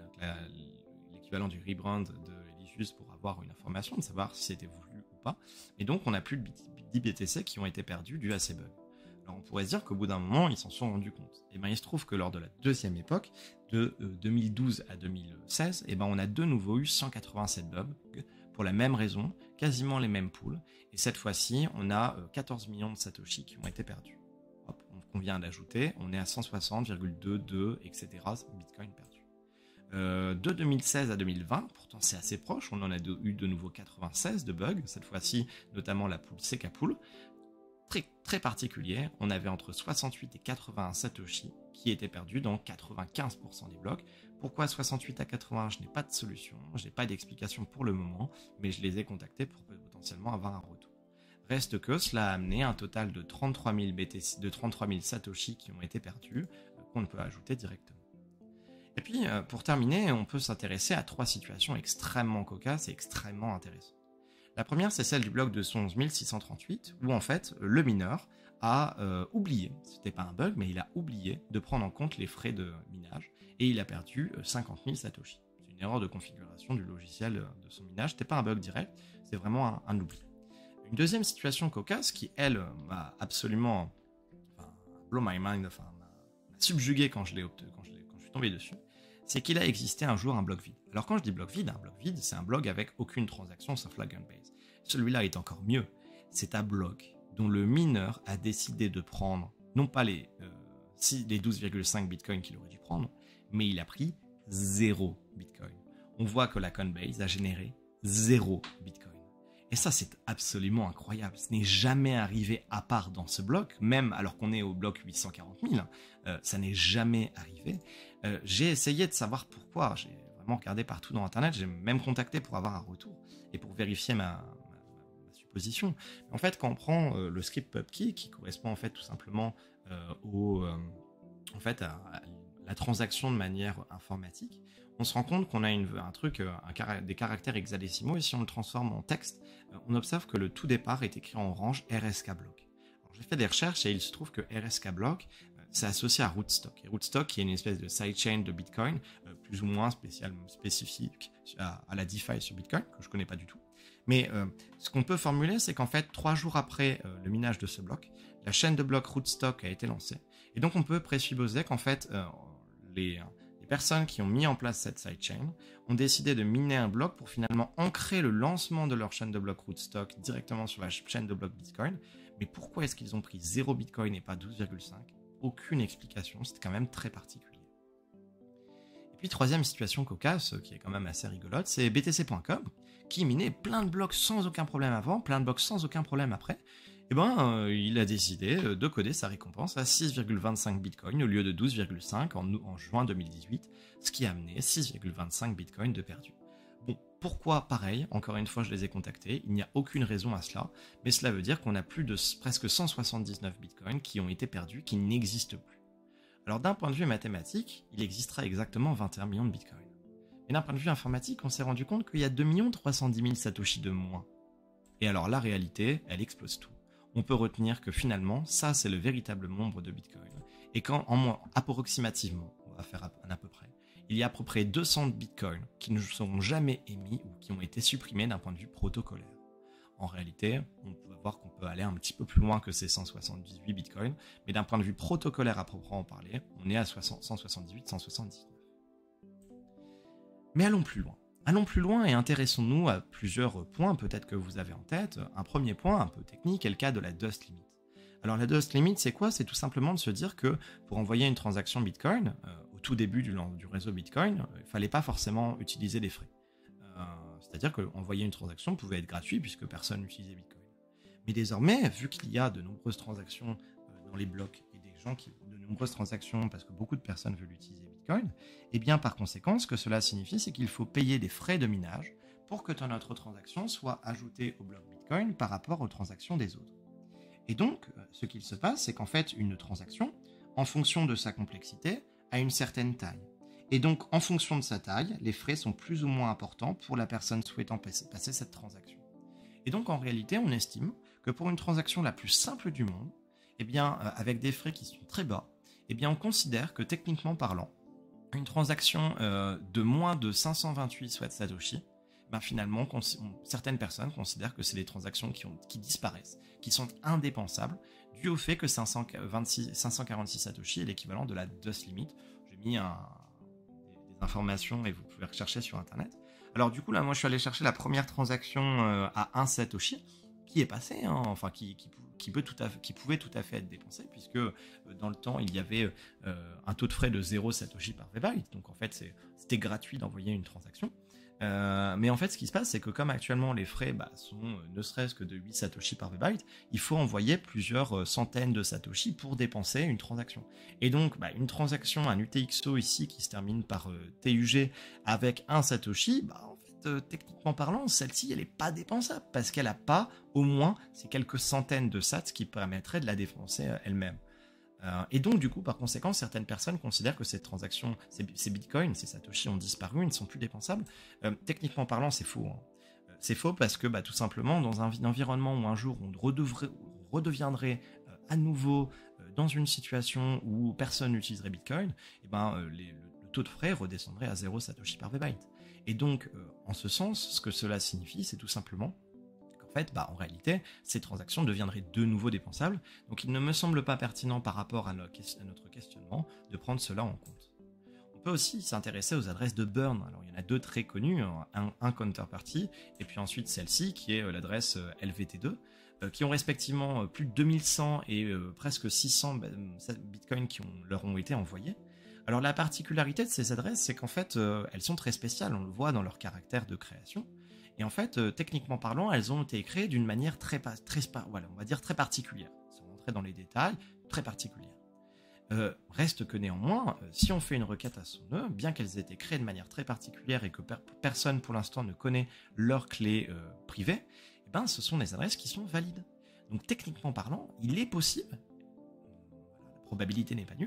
l'équivalent du rebrand de Eligius, pour avoir une information, de savoir si c'était voulu ou pas. Et donc, on a plus de dix B T C qui ont été perdus dû à ces bugs. Alors, on pourrait se dire qu'au bout d'un moment, ils s'en sont rendus compte. Et ben, il se trouve que lors de la deuxième époque, de euh, deux mille douze à deux mille seize, et ben, on a de nouveau eu cent quatre-vingt-sept bugs, pour la même raison, quasiment les mêmes pools. Et cette fois-ci, on a quatorze millions de Satoshi qui ont été perdus. Hop, on vient d'ajouter, on est à cent soixante virgule vingt-deux, et cetera Bitcoin perdus. Euh, de deux mille seize à deux mille vingt, pourtant c'est assez proche, on en a de, eu de nouveau quatre-vingt-seize de bugs, cette fois-ci notamment la pool C K Pool. Très, très particulier, on avait entre soixante-huit et quatre-vingts Satoshi qui étaient perdus dans quatre-vingt-quinze pour cent des blocs. Pourquoi soixante-huit à quatre-vingts? Je n'ai pas de solution, je n'ai pas d'explication pour le moment, mais je les ai contactés pour potentiellement avoir un retour. Reste que cela a amené un total de trente-trois mille B T C, de trente-trois mille Satoshi qui ont été perdus, euh, qu'on peut ajouter directement. Et puis, euh, pour terminer, on peut s'intéresser à trois situations extrêmement cocasses et extrêmement intéressantes. La première, c'est celle du bloc de onze mille six cent trente-huit, où en fait, le mineur a euh, oublié, c'était pas un bug, mais il a oublié de prendre en compte les frais de minage, et il a perdu cinquante mille Satoshi. C'est une erreur de configuration du logiciel de son minage, c'était pas un bug direct, c'est vraiment un, un oubli. Une deuxième situation cocasse qui, elle, m'a absolument enfin, blow my mind, enfin, m'a subjugué quand je, l'ai quand, je quand je suis tombé dessus, c'est qu'il a existé un jour un bloc vide. Alors quand je dis bloc vide, un bloc vide, c'est un bloc avec aucune transaction sauf la Coinbase. Celui-là est encore mieux. C'est un bloc dont le mineur a décidé de prendre, non pas les, euh, les douze virgule cinq bitcoins qu'il aurait dû prendre, mais il a pris zéro bitcoin. On voit que la Coinbase a généré zéro bitcoin. Et ça, c'est absolument incroyable. Ce n'est jamais arrivé à part dans ce bloc, même alors qu'on est au bloc huit cent quarante mille. Euh, ça n'est jamais arrivé. Euh, j'ai essayé de savoir pourquoi. J'ai vraiment regardé partout dans Internet. J'ai même contacté pour avoir un retour et pour vérifier ma, ma, ma supposition. Mais en fait, quand on prend euh, le script pubkey, qui correspond en fait tout simplement euh, au... Euh, en fait, à, à la transaction de manière informatique, on se rend compte qu'on a une, un truc, un, des caractères hexadécimaux, et si on le transforme en texte, on observe que le tout départ est écrit en orange R S K block. J'ai fait des recherches et il se trouve que R S K block, c'est associé à Rootstock. Et Rootstock, qui est une espèce de sidechain de Bitcoin, plus ou moins spécial, spécifique à, à la DeFi sur Bitcoin, que je ne connais pas du tout. Mais euh, ce qu'on peut formuler, c'est qu'en fait, trois jours après euh, le minage de ce bloc, la chaîne de blocs Rootstock a été lancée. Et donc, on peut présupposer qu'en fait, euh, les, les personnes qui ont mis en place cette sidechain ont décidé de miner un bloc pour finalement ancrer le lancement de leur chaîne de blocs Rootstock directement sur la chaîne de blocs Bitcoin. Mais pourquoi est-ce qu'ils ont pris zéro Bitcoin et pas douze virgule cinq ? Aucune explication, c'était quand même très particulier. Et puis troisième situation cocasse, qui est quand même assez rigolote, c'est B T C point com, qui minait plein de blocs sans aucun problème avant, plein de blocs sans aucun problème après. Et ben, euh, il a décidé de coder sa récompense à six virgule vingt-cinq Bitcoin au lieu de douze virgule cinq en, en juin deux mille dix-huit, ce qui a amené six virgule vingt-cinq Bitcoin de perdu. Bon, pourquoi pareil? Encore une fois, je les ai contactés. Il n'y a aucune raison à cela, mais cela veut dire qu'on a plus de presque cent soixante-dix-neuf bitcoins qui ont été perdus, qui n'existent plus. Alors d'un point de vue mathématique, il existera exactement vingt et un millions de bitcoins. Mais d'un point de vue informatique, on s'est rendu compte qu'il y a deux millions trois cent dix mille satoshi de moins. Et alors la réalité, elle explose tout. On peut retenir que finalement, ça c'est le véritable nombre de bitcoins. Et quand, en moins, approximativement, on va faire un à peu près, il y a à peu près deux cents bitcoins qui ne seront jamais émis ou qui ont été supprimés d'un point de vue protocolaire. En réalité, on peut voir qu'on peut aller un petit peu plus loin que ces cent soixante-dix-huit bitcoins, mais d'un point de vue protocolaire à proprement parler, on est à cent soixante-dix-huit, cent soixante-dix-neuf. Mais allons plus loin. Allons plus loin et intéressons-nous à plusieurs points peut-être que vous avez en tête. Un premier point un peu technique est le cas de la Dust Limit. Alors la Dust Limit, c'est quoi? C'est tout simplement de se dire que pour envoyer une transaction Bitcoin, euh, au tout début du, du réseau Bitcoin, euh, il ne fallait pas forcément utiliser des frais. Euh, c'est-à-dire qu'envoyer une transaction pouvait être gratuit puisque personne n'utilisait Bitcoin. Mais désormais, vu qu'il y a de nombreuses transactions euh, dans les blocs et des gens qui de nombreuses transactions parce que beaucoup de personnes veulent utiliser Bitcoin, et bien par conséquent, ce que cela signifie, c'est qu'il faut payer des frais de minage pour que notre transaction soit ajoutée au bloc Bitcoin par rapport aux transactions des autres. Et donc, ce qu'il se passe, c'est qu'en fait, une transaction, en fonction de sa complexité, a une certaine taille. Et donc, en fonction de sa taille, les frais sont plus ou moins importants pour la personne souhaitant passer cette transaction. Et donc, en réalité, on estime que pour une transaction la plus simple du monde, eh bien, avec des frais qui sont très bas, eh bien, on considère que, techniquement parlant, une transaction euh, de moins de cinq cent vingt-huit satoshi, ben finalement, on, certaines personnes considèrent que c'est des transactions qui, ont, qui disparaissent, qui sont indépensables, dû au fait que cinq cent vingt-six, cinq cent quarante-six satoshi est l'équivalent de la Dust Limit. J'ai mis un, des, des informations et vous pouvez rechercher sur Internet. Alors du coup, là, moi, je suis allé chercher la première transaction euh, à un satoshi, qui est passée, hein, enfin, qui, qui, qui, peut tout à fait, qui pouvait tout à fait être dépensée, puisque euh, dans le temps, il y avait euh, un taux de frais de zéro satoshi par V-byte. Donc en fait, c'était gratuit d'envoyer une transaction. Euh, mais en fait, ce qui se passe, c'est que comme actuellement les frais bah, sont euh, ne serait-ce que de huit satoshi par V-byte, il faut envoyer plusieurs euh, centaines de satoshi pour dépenser une transaction. Et donc, bah, une transaction, un U T X O ici qui se termine par euh, T U G avec un satoshi, bah, en fait, euh, techniquement parlant, celle-ci, elle n'est pas dépensable parce qu'elle n'a pas au moins ces quelques centaines de sats qui permettraient de la dépenser euh, elle-même. Euh, et donc, du coup, par conséquent, certaines personnes considèrent que ces transactions, ces, ces bitcoins, ces satoshi ont disparu, ils ne sont plus dépensables. Euh, techniquement parlant, c'est faux. Hein. C'est faux parce que, bah, tout simplement, dans un, un environnement où un jour on redevrait, redeviendrait euh, à nouveau euh, dans une situation où personne n'utiliserait bitcoin, et ben, euh, les, le, le taux de frais redescendrait à zéro satoshi par V-byte. Et donc, euh, en ce sens, ce que cela signifie, c'est tout simplement En fait, bah, en réalité, ces transactions deviendraient de nouveau dépensables, donc il ne me semble pas pertinent par rapport à notre questionnement de prendre cela en compte. On peut aussi s'intéresser aux adresses de burn. Alors il y en a deux très connues, un, un counterparty, et puis ensuite celle-ci qui est l'adresse L V T deux, euh, qui ont respectivement plus de deux mille cent et euh, presque six cents bitcoins qui ont, leur ont été envoyés. Alors la particularité de ces adresses, c'est qu'en fait, euh, elles sont très spéciales, on le voit dans leur caractère de création. Et en fait, euh, techniquement parlant, elles ont été créées d'une manière très, très, voilà, on va dire très particulière. Sans rentrer dans les détails, très particulière. Euh, reste que néanmoins, euh, si on fait une requête à son nœud, bien qu'elles aient été créées de manière très particulière et que per personne pour l'instant ne connaît leur clé euh, privée, eh ben, ce sont des adresses qui sont valides. Donc techniquement parlant, il est possible, la probabilité n'est pas nulle,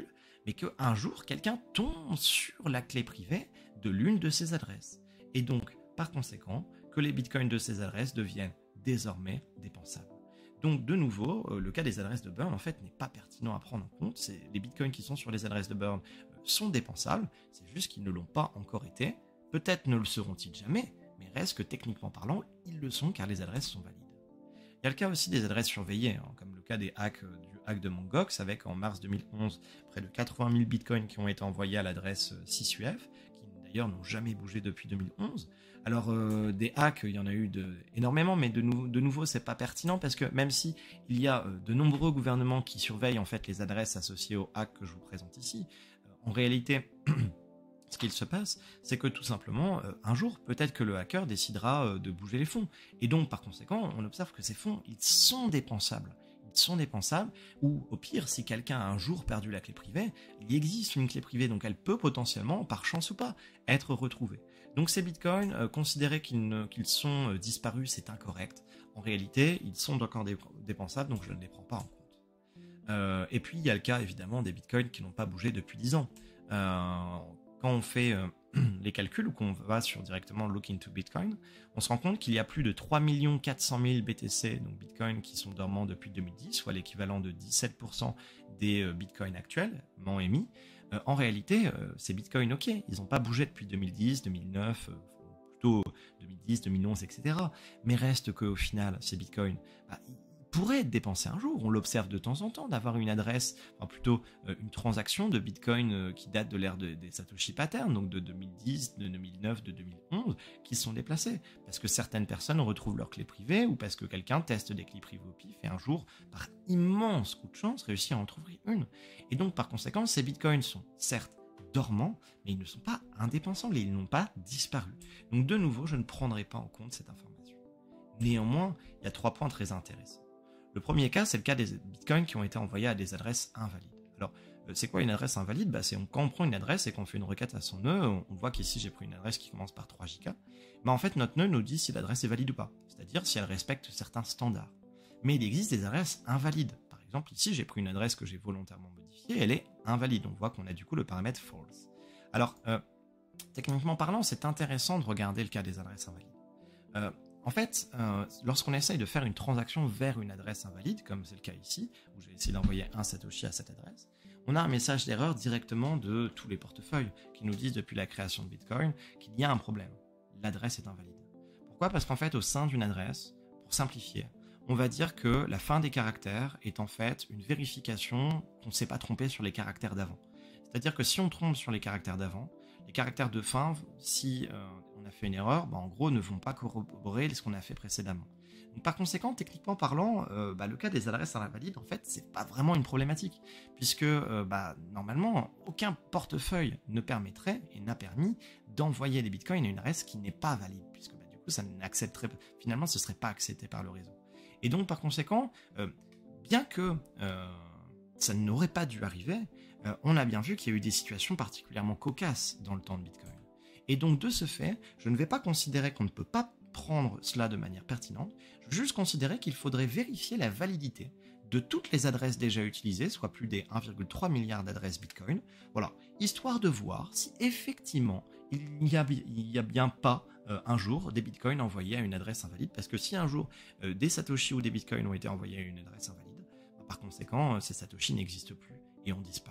mais qu'un jour, quelqu'un tombe sur la clé privée de l'une de ces adresses. Et donc, par conséquent, que les bitcoins de ces adresses deviennent désormais dépensables. Donc, de nouveau, euh, le cas des adresses de burn, en fait, n'est pas pertinent à prendre en compte. C'est, les bitcoins qui sont sur les adresses de burn euh, sont dépensables, c'est juste qu'ils ne l'ont pas encore été. Peut-être ne le seront-ils jamais, mais reste que techniquement parlant, ils le sont car les adresses sont valides. Il y a le cas aussi des adresses surveillées, hein, comme le cas des hacks, euh, du hack de Mt. Gox, avec en mars deux mille onze près de quatre-vingt mille bitcoins qui ont été envoyés à l'adresse euh, six U F, qui d'ailleurs n'ont jamais bougé depuis deux mille onze. Alors euh, des hacks, il y en a eu de, énormément, mais de, nou de nouveau, c'est pas pertinent parce que même si il y a euh, de nombreux gouvernements qui surveillent en fait les adresses associées aux hacks que je vous présente ici, euh, en réalité, ce qu'il se passe, c'est que tout simplement, euh, un jour, peut-être que le hacker décidera euh, de bouger les fonds. Et donc, par conséquent, on observe que ces fonds, ils sont dépensables. Ils sont dépensables, ou au pire, si quelqu'un a un jour perdu la clé privée, il existe une clé privée, donc elle peut potentiellement, par chance ou pas, être retrouvée. Donc ces bitcoins, euh, considérer qu'ils, ne, qu'ils sont euh, disparus, c'est incorrect. En réalité, ils sont encore dé dépensables, donc je ne les prends pas en compte. Euh, et puis, il y a le cas, évidemment, des bitcoins qui n'ont pas bougé depuis dix ans. Euh, quand on fait euh, les calculs ou qu'on va sur directement Look into Bitcoin, on se rend compte qu'il y a plus de trois millions quatre cent mille B T C, donc Bitcoin, qui sont dormants depuis deux mille dix, soit l'équivalent de dix-sept pour cent des euh, Bitcoins actuellement émis. Euh, en réalité, euh, ces Bitcoins, ok, ils n'ont pas bougé depuis deux mille dix, deux mille neuf, euh, plutôt deux mille dix, deux mille onze, et cetera. Mais reste qu'au final, ces Bitcoins, bah, pourrait être dépensé un jour. On l'observe de temps en temps, d'avoir une adresse, enfin plutôt euh, une transaction de Bitcoin euh, qui date de l'ère de, des Satoshi Pattern, donc de deux mille dix, de deux mille neuf, de deux mille onze, qui sont déplacés. Parce que certaines personnes retrouvent leurs clés privées ou parce que quelqu'un teste des clés privées au pif et un jour, par immense coup de chance, réussit à en trouver une. Et donc, par conséquent, ces Bitcoins sont certes dormants, mais ils ne sont pas indépensables et ils n'ont pas disparu. Donc, de nouveau, je ne prendrai pas en compte cette information. Néanmoins, il y a trois points très intéressants. Le premier cas, c'est le cas des bitcoins qui ont été envoyés à des adresses invalides. Alors, c'est quoi une adresse invalide? bah, c'est on, Quand on prend une adresse et qu'on fait une requête à son nœud, on, on voit qu'ici j'ai pris une adresse qui commence par trois gigas. Bah, en fait, notre nœud nous dit si l'adresse est valide ou pas, c'est-à-dire si elle respecte certains standards. Mais il existe des adresses invalides. Par exemple, ici, j'ai pris une adresse que j'ai volontairement modifiée, elle est invalide. On voit qu'on a du coup le paramètre false. Alors, euh, techniquement parlant, c'est intéressant de regarder le cas des adresses invalides. Euh, En fait, euh, lorsqu'on essaye de faire une transaction vers une adresse invalide, comme c'est le cas ici, où j'ai essayé d'envoyer un Satoshi à cette adresse, on a un message d'erreur directement de tous les portefeuilles qui nous disent depuis la création de Bitcoin qu'il y a un problème. L'adresse est invalide. Pourquoi? Parce qu'en fait, au sein d'une adresse, pour simplifier, on va dire que la fin des caractères est en fait une vérification qu'on ne s'est pas trompé sur les caractères d'avant. C'est-à-dire que si on trompe sur les caractères d'avant, les caractères de fin, si euh, on a fait une erreur, bah, en gros, ne vont pas corroborer ce qu'on a fait précédemment. Donc, par conséquent, techniquement parlant, euh, bah, le cas des adresses invalides, en fait, c'est pas vraiment une problématique, puisque euh, bah, normalement, aucun portefeuille ne permettrait et n'a permis d'envoyer des bitcoins à une adresse qui n'est pas valide, puisque bah, du coup, ça n'accepterait, finalement, ce serait pas accepté par le réseau. Et donc, par conséquent, euh, bien que euh, ça n'aurait pas dû arriver, Euh, on a bien vu qu'il y a eu des situations particulièrement cocasses dans le temps de Bitcoin. Et donc, de ce fait, je ne vais pas considérer qu'on ne peut pas prendre cela de manière pertinente, je vais juste considérer qu'il faudrait vérifier la validité de toutes les adresses déjà utilisées, soit plus des un virgule trois milliard d'adresses Bitcoin, voilà, histoire de voir si effectivement il n'y a, a bien pas euh, un jour des Bitcoins envoyés à une adresse invalide, parce que si un jour euh, des Satoshi ou des Bitcoins ont été envoyés à une adresse invalide, bah, par conséquent, euh, ces Satoshi n'existent plus et ont disparu.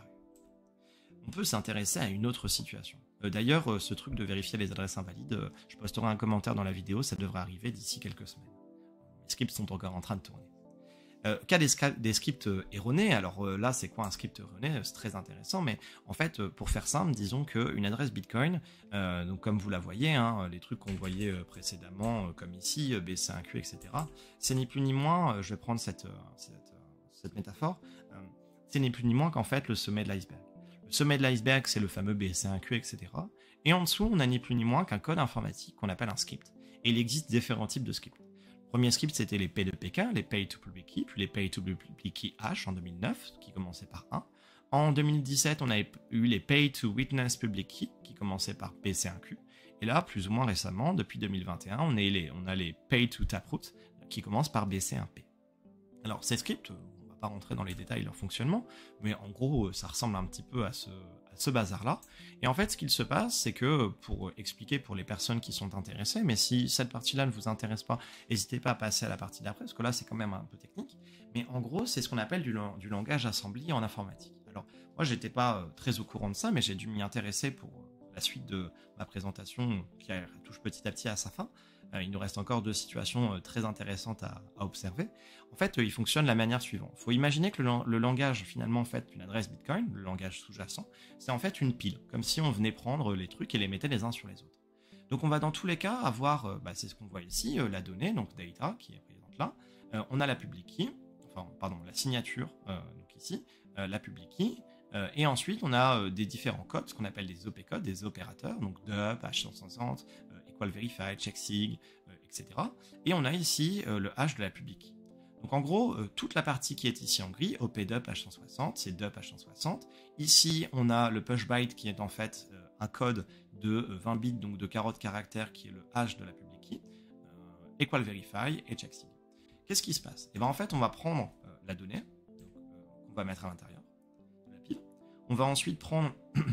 On peut s'intéresser à une autre situation. Euh, D'ailleurs, euh, ce truc de vérifier les adresses invalides, euh, je posterai un commentaire dans la vidéo, ça devrait arriver d'ici quelques semaines. Les scripts sont encore en train de tourner. Euh, cas des, des scripts euh, erronés, alors euh, là c'est quoi un script erroné? C'est très intéressant, mais en fait, euh, pour faire simple, disons qu'une adresse Bitcoin, euh, donc comme vous la voyez, hein, les trucs qu'on voyait euh, précédemment, euh, comme ici, euh, B C un Q, et cetera, c'est ni plus ni moins, euh, je vais prendre cette, euh, cette, euh, cette métaphore, euh, c'est ni plus ni moins qu'en fait le sommet de l'iceberg. Le sommet de l'iceberg, c'est le fameux B C un Q, et cetera. Et en dessous, on a ni plus ni moins qu'un code informatique qu'on appelle un script. Et il existe différents types de scripts. Le premier script, c'était les P deux P K, les Pay to Public Key, puis les Pay to Public Key Hash en deux mille neuf, qui commençaient par un. En deux mille dix-sept, on a eu les Pay to Witness Public Key, qui commençaient par B C un Q. Et là, plus ou moins récemment, depuis deux mille vingt et un, on a les, on a les Pay to Taproot, qui commencent par B C un P. Alors, ces scripts, on va va pas rentrer dans les détails de leur fonctionnement, mais en gros, ça ressemble un petit peu à ce, à ce bazar-là. Et en fait, ce qu'il se passe, c'est que, pour expliquer pour les personnes qui sont intéressées, mais si cette partie-là ne vous intéresse pas, n'hésitez pas à passer à la partie d'après, parce que là, c'est quand même un peu technique. Mais en gros, c'est ce qu'on appelle du, du langage assembly en informatique. Alors, moi, j'étais pas euh, très au courant de ça, mais j'ai dû m'y intéresser pour euh, la suite de ma présentation, qui touche petit à petit à sa fin. Euh, il nous reste encore deux situations euh, très intéressantes à, à observer. En fait, euh, il fonctionne de la manière suivante. Il faut imaginer que le, le langage, finalement, en fait, d'une adresse Bitcoin, le langage sous-jacent, c'est en fait une pile, comme si on venait prendre les trucs et les mettait les uns sur les autres. Donc, on va dans tous les cas avoir, euh, bah, c'est ce qu'on voit ici, euh, la donnée, donc data, qui est présente là. Euh, on a la public key, enfin, pardon, la signature, euh, donc ici, euh, la public key. Euh, et ensuite, on a euh, des différents codes, ce qu'on appelle des O P codes, des opérateurs, donc D U P, H cent soixante, euh, Equal Verify, Checksig, euh, et cetera. Et on a ici euh, le hash de la public key. Donc en gros, euh, toute la partie qui est ici en gris, O P D U P H cent soixante, c'est D U P H cent soixante. Ici, on a le push byte qui est en fait euh, un code de euh, vingt bits, donc de quarante caractères, qui est le hash de la public key, euh, Equal Verify et Checksig. Qu'est-ce qui se passe? Et bien en fait, on va prendre euh, la donnée, donc, euh, qu'on va mettre à l'intérieur de la pile. On va ensuite prendre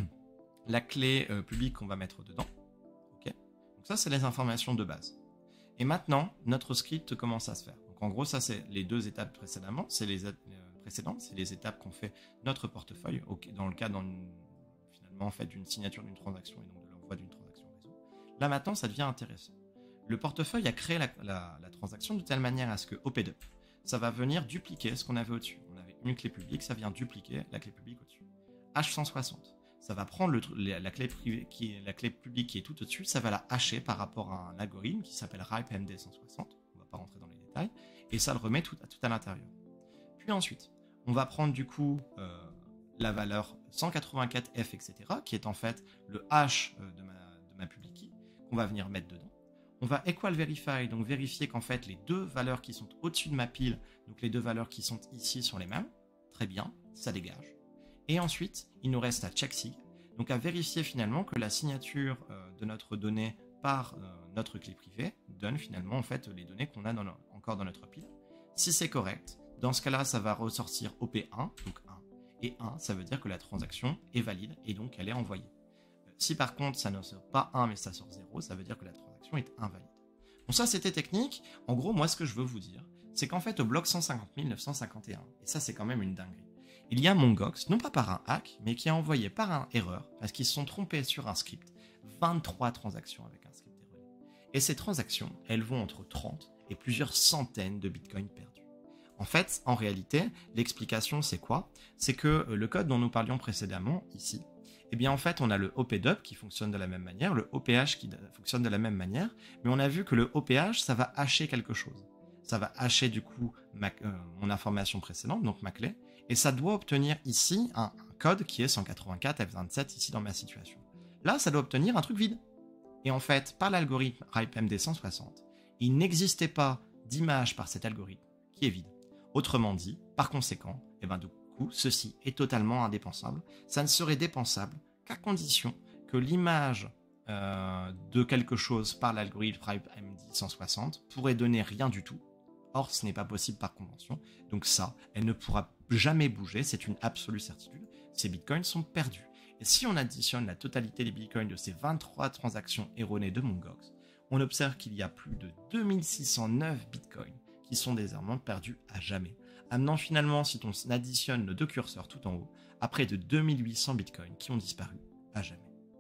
la clé euh, publique qu'on va mettre dedans. Okay, donc ça, c'est les informations de base. Et maintenant, notre script commence à se faire. Donc en gros, ça, c'est les deux étapes précédemment. C'est les euh, précédentes, c'est les étapes qu'on fait notre portefeuille, okay, dans le cas dans une, finalement en fait, d'une signature d'une transaction et donc de l'envoi d'une transaction réseau. Là maintenant, ça devient intéressant. Le portefeuille a créé la, la, la transaction de telle manière à ce que O P D U P, ça va venir dupliquer ce qu'on avait au-dessus. On avait une clé publique, ça vient dupliquer la clé publique au-dessus. H cent soixante, ça va prendre le, la, clé privée qui est, la clé publique qui est tout au-dessus, ça va la hacher par rapport à un algorithme qui s'appelle RIPE-M D cent soixante, on ne va pas rentrer dans les détails, et ça le remet tout à, tout à l'intérieur. Puis ensuite, on va prendre du coup euh, la valeur cent quatre-vingt-quatre F, et cetera, qui est en fait le hash de ma, de ma public key, qu'on va venir mettre dedans. On va equal verify, donc vérifier qu'en fait les deux valeurs qui sont au-dessus de ma pile, donc les deux valeurs qui sont ici sont les mêmes. Très bien, ça dégage. Et ensuite, il nous reste à Checksig, donc à vérifier finalement que la signature euh, de notre donnée par euh, notre clé privée donne finalement en fait les données qu'on a dans le, encore dans notre pile. Si c'est correct, dans ce cas-là, ça va ressortir O P un, donc un. Et un, ça veut dire que la transaction est valide et donc elle est envoyée. Si par contre ça ne sort pas un mais ça sort zéro, ça veut dire que la transaction est invalide. Bon, ça c'était technique. En gros, moi ce que je veux vous dire, c'est qu'en fait au bloc cent cinquante mille neuf cent cinquante et un, et ça c'est quand même une dinguerie, il y a Mongox, non pas par un hack, mais qui a envoyé par un erreur, parce qu'ils se sont trompés sur un script, vingt-trois transactions avec un script erroné. Et ces transactions, elles vont entre trente et plusieurs centaines de bitcoins perdus. En fait, en réalité, l'explication c'est quoi? C'est que le code dont nous parlions précédemment, ici, eh bien en fait on a le O P D U P qui fonctionne de la même manière, le O P H qui fonctionne de la même manière, mais on a vu que le O P H ça va hacher quelque chose. Ça va hacher du coup ma, euh, mon information précédente, donc ma clé, et ça doit obtenir ici un, un code qui est cent quatre-vingt-quatre F vingt-sept ici dans ma situation. Là ça doit obtenir un truc vide. Et en fait, par l'algorithme RIPE-M D cent soixante, il n'existait pas d'image par cet algorithme qui est vide. Autrement dit, par conséquent, eh ben, du coup, ceci est totalement indépensable. Ça ne serait dépensable qu'à condition que l'image euh, de quelque chose par l'algorithme RIPE-M D cent soixante pourrait donner rien du tout. Or, ce n'est pas possible par convention. Donc ça, elle ne pourra jamais bouger. C'est une absolue certitude. Ces bitcoins sont perdus. Et si on additionne la totalité des bitcoins de ces vingt-trois transactions erronées de Mongox, on observe qu'il y a plus de deux mille six cent neuf bitcoins qui sont désormais perdus à jamais, amenant finalement, si on additionne nos deux curseurs tout en haut, à près de deux mille huit cents bitcoins qui ont disparu à jamais.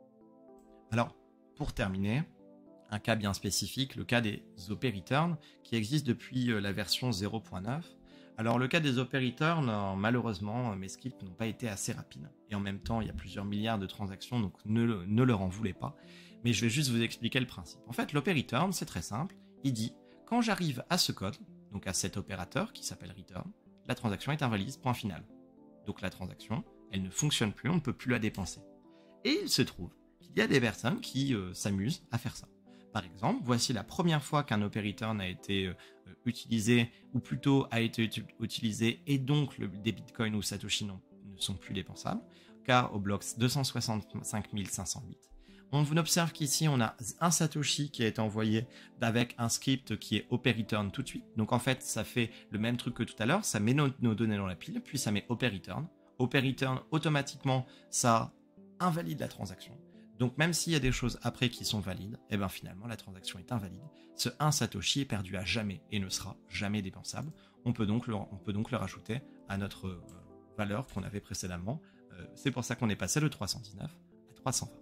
Alors, pour terminer, un cas bien spécifique, le cas des O P return, qui existe depuis la version zéro point neuf. Alors, le cas des O P return, malheureusement, mes scripts n'ont pas été assez rapides. Et en même temps, il y a plusieurs milliards de transactions, donc ne, ne leur en voulez pas. Mais je vais juste vous expliquer le principe. En fait, l'O P return, c'est très simple. Il dit, quand j'arrive à ce code, donc à cet opérateur qui s'appelle return, la transaction est invalide, point final. Donc la transaction, elle ne fonctionne plus, on ne peut plus la dépenser. Et il se trouve qu'il y a des personnes qui euh, s'amusent à faire ça. Par exemple, voici la première fois qu'un O P return a été euh, utilisé, ou plutôt a été utilisé, et donc le, des bitcoins ou satoshi non, ne sont plus dépensables, car au bloc deux cent soixante-cinq mille cinq cent huit, On observe qu'ici, on a un Satoshi qui a été envoyé avec un script qui est OP-return tout de suite. Donc en fait, ça fait le même truc que tout à l'heure. Ça met nos, nos données dans la pile, puis ça met OP-return. OP-return, automatiquement, ça invalide la transaction. Donc même s'il y a des choses après qui sont valides, et bien finalement, la transaction est invalide. Ce un Satoshi est perdu à jamais et ne sera jamais dépensable. On peut donc le, on peut donc le rajouter à notre euh, valeur qu'on avait précédemment. Euh, C'est pour ça qu'on est passé de trois cent dix-neuf à trois cent vingt.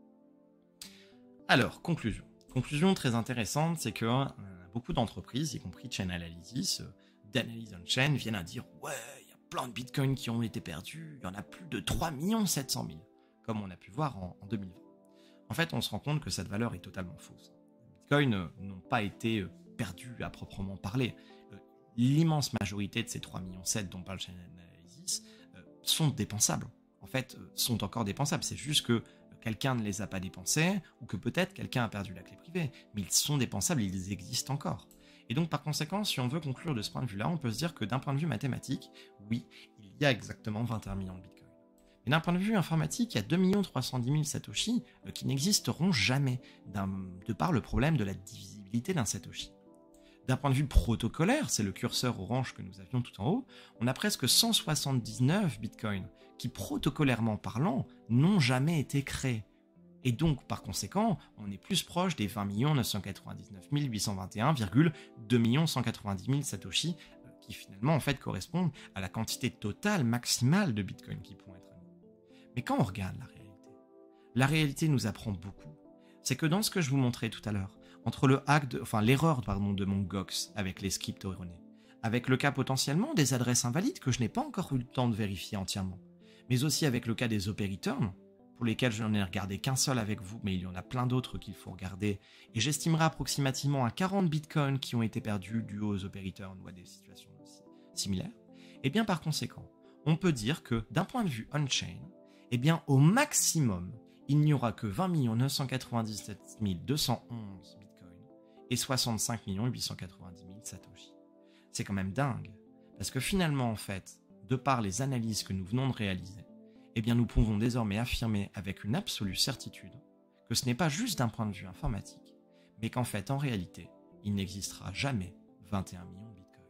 Alors, conclusion. Conclusion très intéressante, c'est que euh, beaucoup d'entreprises, y compris Chain Analysis, euh, d'Analyse on-chain, viennent à dire « Ouais, il y a plein de bitcoins qui ont été perdus, il y en a plus de trois millions sept cent mille », comme on a pu voir en, en deux mille vingt. En fait, on se rend compte que cette valeur est totalement fausse. Les bitcoins euh, n'ont pas été euh, perdus à proprement parler. Euh, L'immense majorité de ces trois millions sept dont parle Chain Analysis euh, sont dépensables. En fait, euh, sont encore dépensables. C'est juste que quelqu'un ne les a pas dépensés, ou que peut-être quelqu'un a perdu la clé privée, mais ils sont dépensables, ils existent encore. Et donc par conséquent, si on veut conclure de ce point de vue-là, on peut se dire que d'un point de vue mathématique, oui, il y a exactement vingt et un millions de bitcoins. Mais d'un point de vue informatique, il y a deux millions trois cent dix mille satoshi euh, qui n'existeront jamais, de par le problème de la divisibilité d'un satoshi. D'un point de vue protocolaire, c'est le curseur orange que nous avions tout en haut, on a presque cent soixante-dix-neuf bitcoins qui, protocolairement parlant, n'ont jamais été créés. Et donc, par conséquent, on est plus proche des vingt millions neuf cent quatre-vingt-dix-neuf mille huit cent vingt et un virgule deux millions cent quatre-vingt-dix mille satoshi euh, qui finalement en fait correspondent à la quantité totale maximale de bitcoins qui pourront être émis. Mais quand on regarde la réalité, la réalité nous apprend beaucoup. C'est que dans ce que je vous montrais tout à l'heure, entre le hack, de, enfin l'erreur pardon de mon Gox avec les scripts erronés, avec le cas potentiellement des adresses invalides que je n'ai pas encore eu le temps de vérifier entièrement, mais aussi avec le cas des OP-return, pour lesquels je n'en ai regardé qu'un seul avec vous, mais il y en a plein d'autres qu'il faut regarder, et j'estimerai approximativement à quarante bitcoins qui ont été perdus dus aux OP-return ou à des situations similaires, et bien par conséquent, on peut dire que d'un point de vue on-chain, et bien au maximum, il n'y aura que vingt millions neuf cent quatre-vingt-dix-sept mille deux cent onze bitcoins et soixante-cinq millions huit cent quatre-vingt-dix mille satoshi. C'est quand même dingue, parce que finalement, en fait, de par les analyses que nous venons de réaliser, eh bien nous pouvons désormais affirmer avec une absolue certitude que ce n'est pas juste d'un point de vue informatique, mais qu'en fait, en réalité, il n'existera jamais vingt et un millions de bitcoins.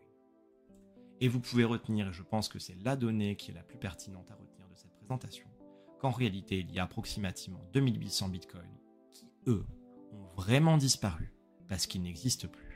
Et vous pouvez retenir, et je pense que c'est la donnée qui est la plus pertinente à retenir de cette présentation, qu'en réalité, il y a approximativement deux mille huit cents bitcoins qui, eux, ont vraiment disparu parce qu'ils n'existent plus.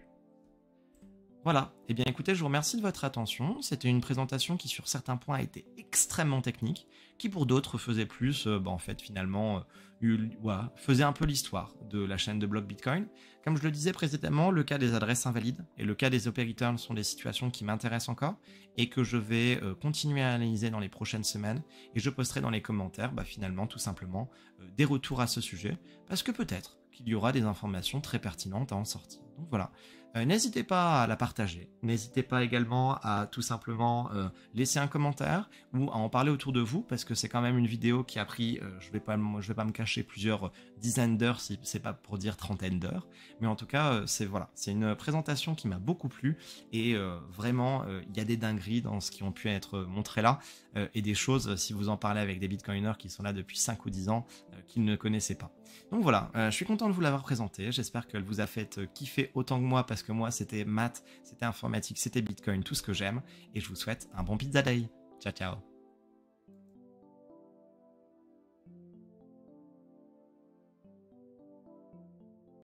Voilà, eh bien écoutez, je vous remercie de votre attention. C'était une présentation qui sur certains points a été extrêmement technique, qui pour d'autres faisait plus, euh, bah, en fait finalement, euh, ouais, faisait un peu l'histoire de la chaîne de blocs Bitcoin. Comme je le disais précédemment, le cas des adresses invalides et le cas des OP-return sont des situations qui m'intéressent encore et que je vais euh, continuer à analyser dans les prochaines semaines, et je posterai dans les commentaires bah, finalement tout simplement euh, des retours à ce sujet, parce que peut-être qu'il y aura des informations très pertinentes à en sortir. Donc voilà. Euh, n'hésitez pas à la partager, n'hésitez pas également à tout simplement euh, laisser un commentaire ou à en parler autour de vous, parce que c'est quand même une vidéo qui a pris, euh, je vais pas, je vais pas me cacher, plusieurs dizaines d'heures, si c'est pas pour dire trentaine d'heures, mais en tout cas euh, c'est voilà, c'est une présentation qui m'a beaucoup plu, et euh, vraiment il euh, y a des dingueries dans ce qui ont pu être montré là, euh, et des choses, si vous en parlez avec des bitcoiners qui sont là depuis cinq ou dix ans, euh, qu'ils ne connaissaient pas. Donc voilà, euh, je suis content de vous l'avoir présenté, j'espère qu'elle vous a fait euh, kiffer autant que moi, parce que moi c'était maths, c'était informatique, c'était bitcoin, tout ce que j'aime, et je vous souhaite un bon pizza day. Ciao ciao.